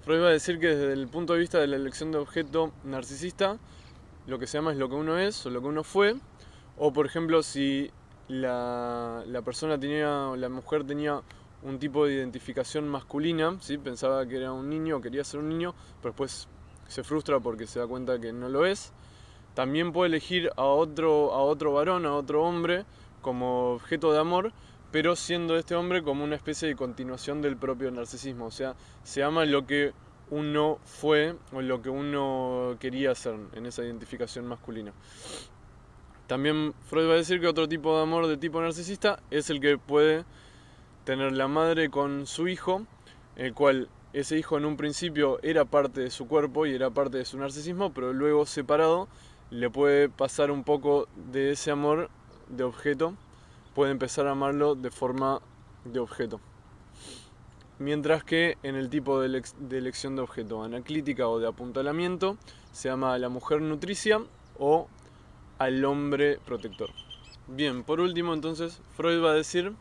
Freud va a decir que desde el punto de vista de la elección de objeto narcisista, lo que se llama es lo que uno es o lo que uno fue, o por ejemplo si la, la persona tenía, la mujer tenía un tipo de identificación masculina, ¿sí? Pensaba que era un niño o quería ser un niño, pero después se frustra porque se da cuenta que no lo es. También puede elegir a otro, a otro varón, a otro hombre como objeto de amor, pero siendo este hombre como una especie de continuación del propio narcisismo. O sea, se ama lo que uno fue o lo que uno quería ser en esa identificación masculina. También Freud va a decir que otro tipo de amor de tipo narcisista es el que puede tener la madre con su hijo, el cual ese hijo en un principio era parte de su cuerpo y era parte de su narcisismo, pero luego separado le puede pasar un poco de ese amor de objeto, puede empezar a amarlo de forma de objeto. Mientras que en el tipo de, ele de elección de objeto anaclítica o de apuntalamiento se llama a la mujer nutricia o al hombre protector. Bien, por último entonces Freud va a decir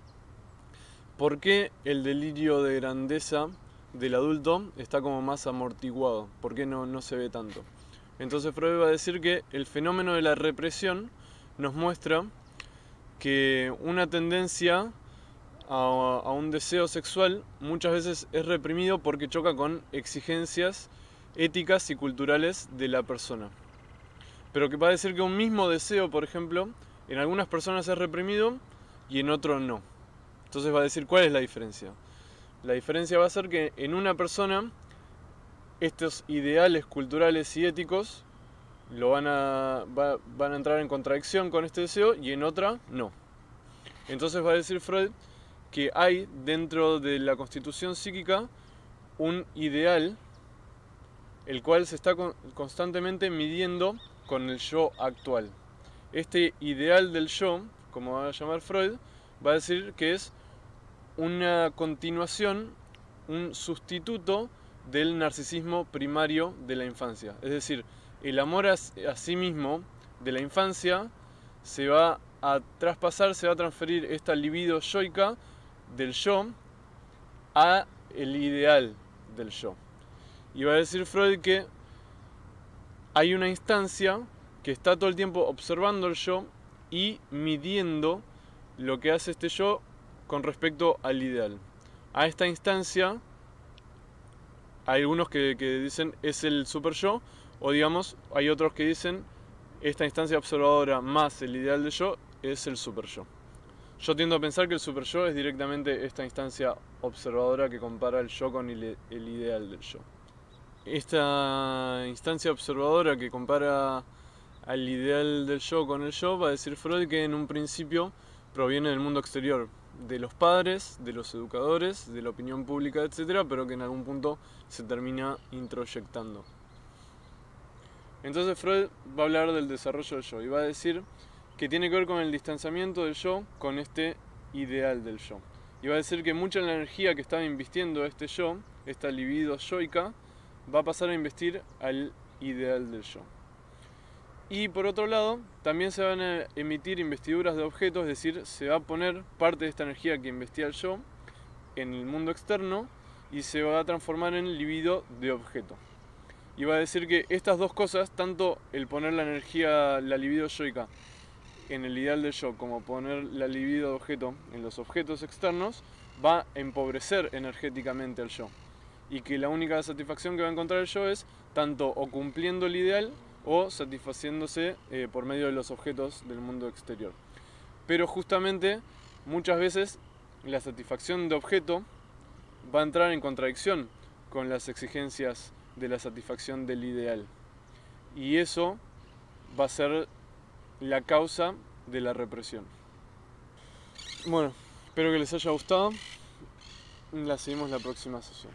por qué el delirio de grandeza del adulto está como más amortiguado, por qué no, no se ve tanto. Entonces Freud va a decir que el fenómeno de la represión nos muestra que una tendencia a, a un deseo sexual muchas veces es reprimido porque choca con exigencias éticas y culturales de la persona. Pero que va a decir que un mismo deseo, por ejemplo, en algunas personas es reprimido y en otros no. Entonces va a decir cuál es la diferencia. La diferencia va a ser que en una persona estos ideales culturales y éticos lo van a, va, van a entrar en contradicción con este deseo y en otra no. Entonces va a decir Freud que hay dentro de la constitución psíquica un ideal el cual se está constantemente midiendo con el yo actual. Este ideal del yo, como va a llamar Freud, va a decir que es una continuación, un sustituto del narcisismo primario de la infancia. Es decir, el amor a, a sí mismo de la infancia se va a traspasar, se va a transferir esta libido yoica del yo a el ideal del yo. Y va a decir Freud que hay una instancia que está todo el tiempo observando el yo y midiendo lo que hace este yo con respecto al ideal. A esta instancia hay algunos que, que dicen es el super yo, o digamos, hay otros que dicen esta instancia observadora más el ideal del yo es el super yo. Yo tiendo a pensar que el super yo es directamente esta instancia observadora que compara el yo con el, el ideal del yo. Esta instancia observadora que compara al ideal del yo con el yo va a decir Freud que en un principio proviene del mundo exterior, de los padres, de los educadores, de la opinión pública, etcétera, pero que en algún punto se termina introyectando. Entonces Freud va a hablar del desarrollo del yo y va a decir que tiene que ver con el distanciamiento del yo con este ideal del yo. Y va a decir que mucha de la energía que estaba invistiendo este yo, esta libido yoica, va a pasar a investir al ideal del yo. Y por otro lado, también se van a emitir investiduras de objetos, es decir, se va a poner parte de esta energía que investiga el yo en el mundo externo y se va a transformar en libido de objeto. Y va a decir que estas dos cosas, tanto el poner la energía, la libido yoica en el ideal del yo, como poner la libido de objeto en los objetos externos, va a empobrecer energéticamente al yo. Y que la única satisfacción que va a encontrar el yo es tanto o cumpliendo el ideal o satisfaciéndose eh, por medio de los objetos del mundo exterior. Pero justamente muchas veces la satisfacción de objeto va a entrar en contradicción con las exigencias de la satisfacción del ideal. Y eso va a ser la causa de la represión. Bueno, espero que les haya gustado. La seguimos la próxima sesión.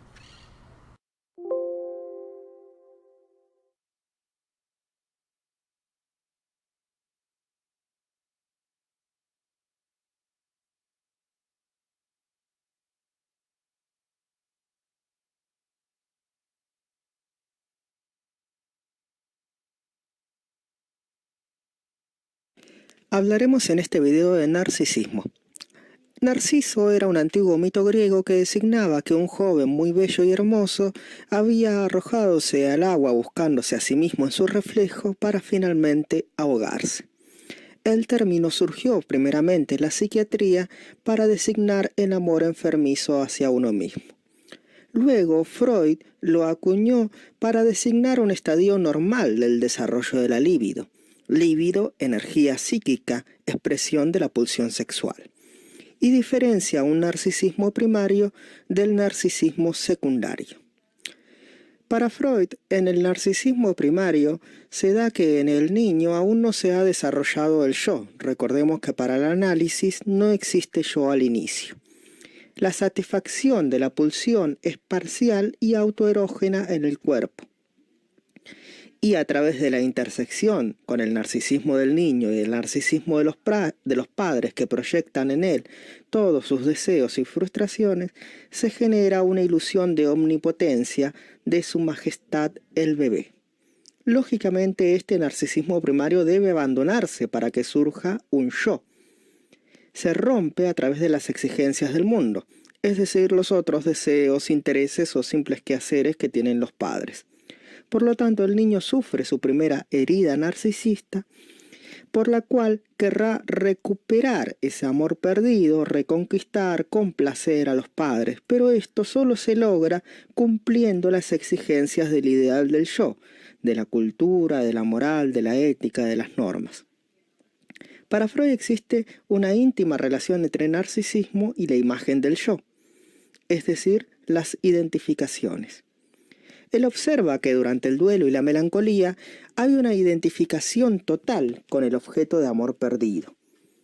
Hablaremos en este video de narcisismo. Narciso era un antiguo mito griego que designaba que un joven muy bello y hermoso había arrojadose al agua buscándose a sí mismo en su reflejo para finalmente ahogarse. El término surgió primeramente en la psiquiatría para designar el amor enfermizo hacia uno mismo. Luego Freud lo acuñó para designar un estadio normal del desarrollo de la libido. Libido, energía psíquica, expresión de la pulsión sexual. Y diferencia un narcisismo primario del narcisismo secundario. Para Freud, en el narcisismo primario se da que en el niño aún no se ha desarrollado el yo. Recordemos que para el análisis no existe yo al inicio. La satisfacción de la pulsión es parcial y autoerógena en el cuerpo. Y a través de la intersección con el narcisismo del niño y el narcisismo de los, de los padres que proyectan en él todos sus deseos y frustraciones, se genera una ilusión de omnipotencia de su majestad el bebé. Lógicamente, este narcisismo primario debe abandonarse para que surja un yo. Se rompe a través de las exigencias del mundo, es decir, los otros deseos, intereses o simples quehaceres que tienen los padres. Por lo tanto, el niño sufre su primera herida narcisista, por la cual querrá recuperar ese amor perdido, reconquistar, complacer a los padres, pero esto solo se logra cumpliendo las exigencias del ideal del yo, de la cultura, de la moral, de la ética, de las normas. Para Freud existe una íntima relación entre narcisismo y la imagen del yo, es decir, las identificaciones. Él observa que durante el duelo y la melancolía hay una identificación total con el objeto de amor perdido,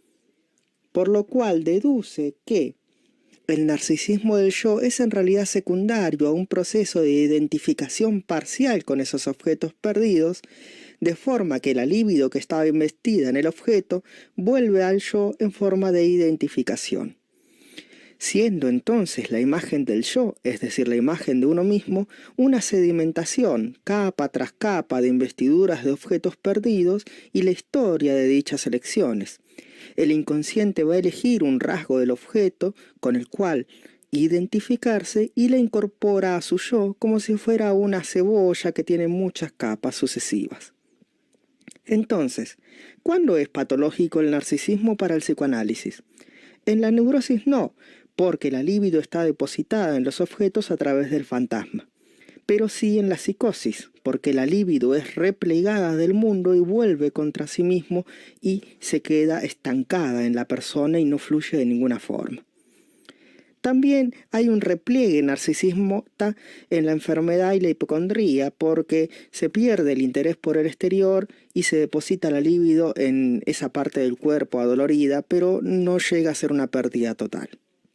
por lo cual deduce que el narcisismo del yo es en realidad secundario a un proceso de identificación parcial con esos objetos perdidos, de forma que la libido que estaba investida en el objeto vuelve al yo en forma de identificación. Siendo entonces la imagen del yo, es decir, la imagen de uno mismo, una sedimentación, capa tras capa de investiduras de objetos perdidos y la historia de dichas elecciones. El inconsciente va a elegir un rasgo del objeto con el cual identificarse y la incorpora a su yo como si fuera una cebolla que tiene muchas capas sucesivas. Entonces, ¿cuándo es patológico el narcisismo para el psicoanálisis? En la neurosis no, porque la libido está depositada en los objetos a través del fantasma. Pero sí en la psicosis, porque la libido es replegada del mundo y vuelve contra sí mismo y se queda estancada en la persona y no fluye de ninguna forma. También hay un repliegue narcisismo en la enfermedad y la hipocondría, porque se pierde el interés por el exterior y se deposita la libido en esa parte del cuerpo adolorida, pero no llega a ser una pérdida total.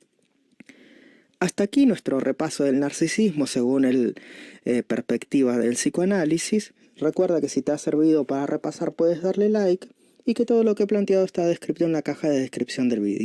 Hasta aquí nuestro repaso del narcisismo según la eh, perspectiva del psicoanálisis. Recuerda que si te ha servido para repasar puedes darle like y que todo lo que he planteado está descrito en la caja de descripción del vídeo.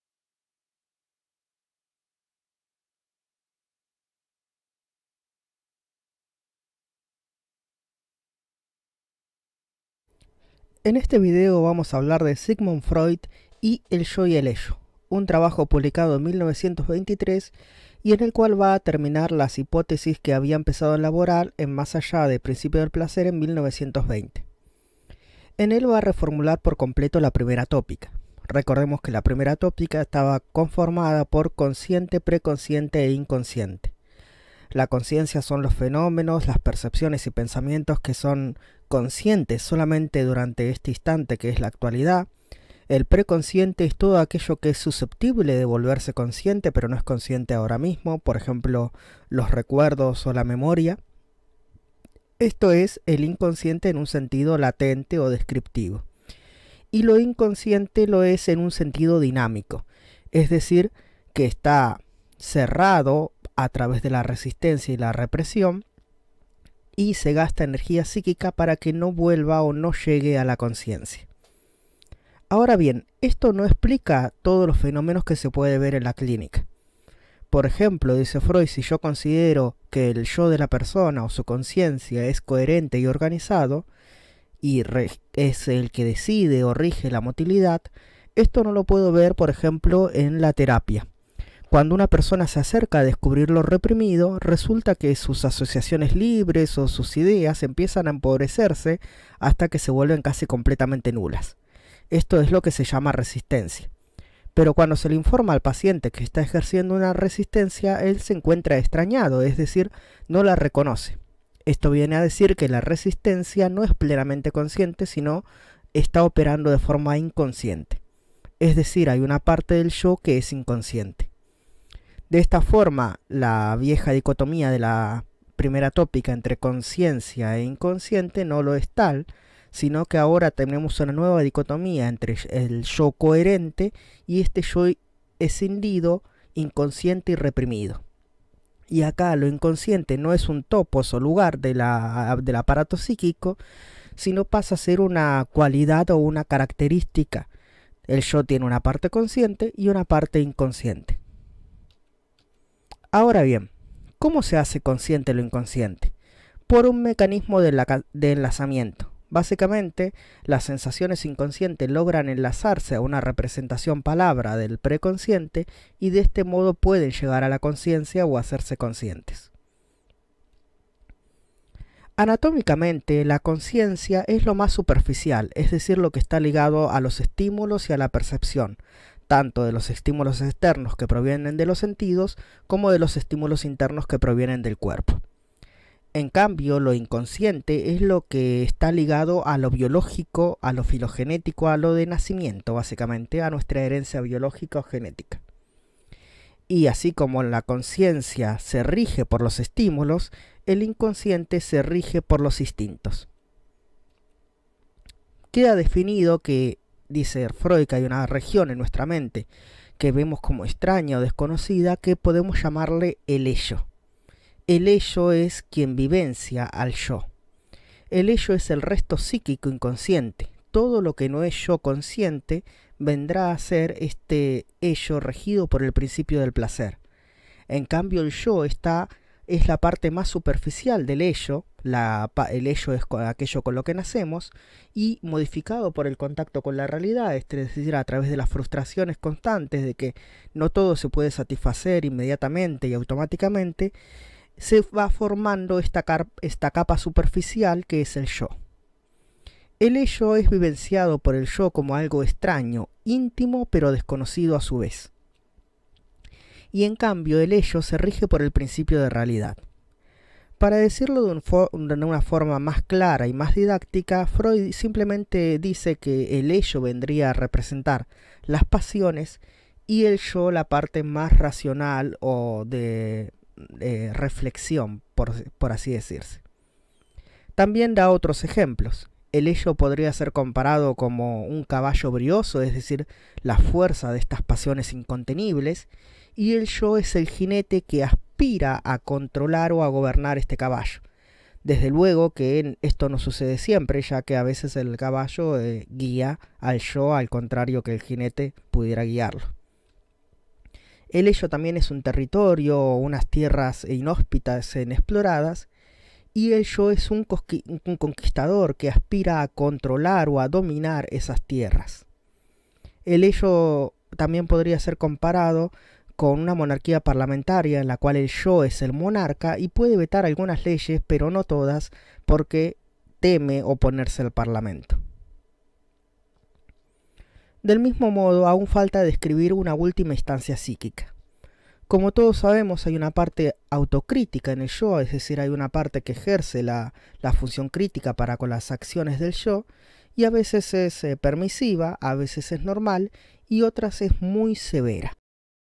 En este video vamos a hablar de Sigmund Freud y el yo y el ello, un trabajo publicado en mil novecientos veintitrés y en el cual va a terminar las hipótesis que había empezado a elaborar en Más allá de Principio del Placer en mil novecientos veinte. En él va a reformular por completo la primera tópica. Recordemos que la primera tópica estaba conformada por consciente, preconsciente e inconsciente. La conciencia son los fenómenos, las percepciones y pensamientos que son conscientes solamente durante este instante que es la actualidad. El preconsciente es todo aquello que es susceptible de volverse consciente pero no es consciente ahora mismo, por ejemplo los recuerdos o la memoria. Esto es el inconsciente en un sentido latente o descriptivo. Y lo inconsciente lo es en un sentido dinámico, es decir, que está cerrado a través de la resistencia y la represión y se gasta energía psíquica para que no vuelva o no llegue a la conciencia. Ahora bien, esto no explica todos los fenómenos que se puede ver en la clínica. Por ejemplo, dice Freud, si yo considero que el yo de la persona o su conciencia es coherente y organizado, y es el que decide o rige la motilidad, Esto no lo puedo ver, por ejemplo, en la terapia. Cuando una persona se acerca a descubrir lo reprimido, resulta que sus asociaciones libres o sus ideas empiezan a empobrecerse hasta que se vuelven casi completamente nulas. Esto es lo que se llama resistencia. Pero cuando se le informa al paciente que está ejerciendo una resistencia, él se encuentra extrañado, es decir, no la reconoce. Esto viene a decir que la resistencia no es plenamente consciente, sino está operando de forma inconsciente. Es decir, hay una parte del yo que es inconsciente. De esta forma, la vieja dicotomía de la primera tópica entre conciencia e inconsciente no lo es tal, sino que ahora tenemos una nueva dicotomía entre el yo coherente y este yo escindido, inconsciente y reprimido. Y acá lo inconsciente no es un topos o lugar de la, del aparato psíquico, sino pasa a ser una cualidad o una característica. El yo tiene una parte consciente y una parte inconsciente. Ahora bien, ¿cómo se hace consciente lo inconsciente? Por un mecanismo de, la, de enlazamiento. Básicamente, las sensaciones inconscientes logran enlazarse a una representación palabra del preconsciente y de este modo pueden llegar a la conciencia o hacerse conscientes. Anatómicamente, la conciencia es lo más superficial, es decir, lo que está ligado a los estímulos y a la percepción, tanto de los estímulos externos que provienen de los sentidos como de los estímulos internos que provienen del cuerpo. En cambio, lo inconsciente es lo que está ligado a lo biológico, a lo filogenético, a lo de nacimiento, básicamente, a nuestra herencia biológica o genética. Y así como la conciencia se rige por los estímulos, el inconsciente se rige por los instintos. Queda definido que, dice Freud, que hay una región en nuestra mente que vemos como extraña o desconocida que podemos llamarle el ello. El ello es quien vivencia al yo. El ello es el resto psíquico inconsciente. Todo lo que no es yo consciente vendrá a ser este ello regido por el principio del placer. En cambio, el yo está, es la parte más superficial del ello. La, el ello es aquello con lo que nacemos y modificado por el contacto con la realidad, es decir, a través de las frustraciones constantes de que no todo se puede satisfacer inmediatamente y automáticamente, se va formando esta, esta capa superficial que es el yo. El ello es vivenciado por el yo como algo extraño, íntimo pero desconocido a su vez. Y en cambio el ello se rige por el principio de realidad. Para decirlo de, un de una forma más clara y más didáctica, Freud simplemente dice que el ello vendría a representar las pasiones y el yo la parte más racional o de Eh, reflexión, por, por así decirse. También da otros ejemplos. El ello podría ser comparado como un caballo brioso, es decir, la fuerza de estas pasiones incontenibles, y el yo es el jinete que aspira a controlar o a gobernar este caballo. Desde luego que esto no sucede siempre, ya que a veces el caballo eh, guía al yo, al contrario que el jinete pudiera guiarlo. El ello también es un territorio o unas tierras inhóspitas inexploradas, y el yo es un, un conquistador que aspira a controlar o a dominar esas tierras. El ello también podría ser comparado con una monarquía parlamentaria en la cual el yo es el monarca y puede vetar algunas leyes, pero no todas, porque teme oponerse al parlamento. Del mismo modo, aún falta describir una última instancia psíquica. Como todos sabemos, hay una parte autocrítica en el yo, es decir, hay una parte que ejerce la, la función crítica para con las acciones del yo, y a veces es eh, permisiva, a veces es normal, y otras es muy severa.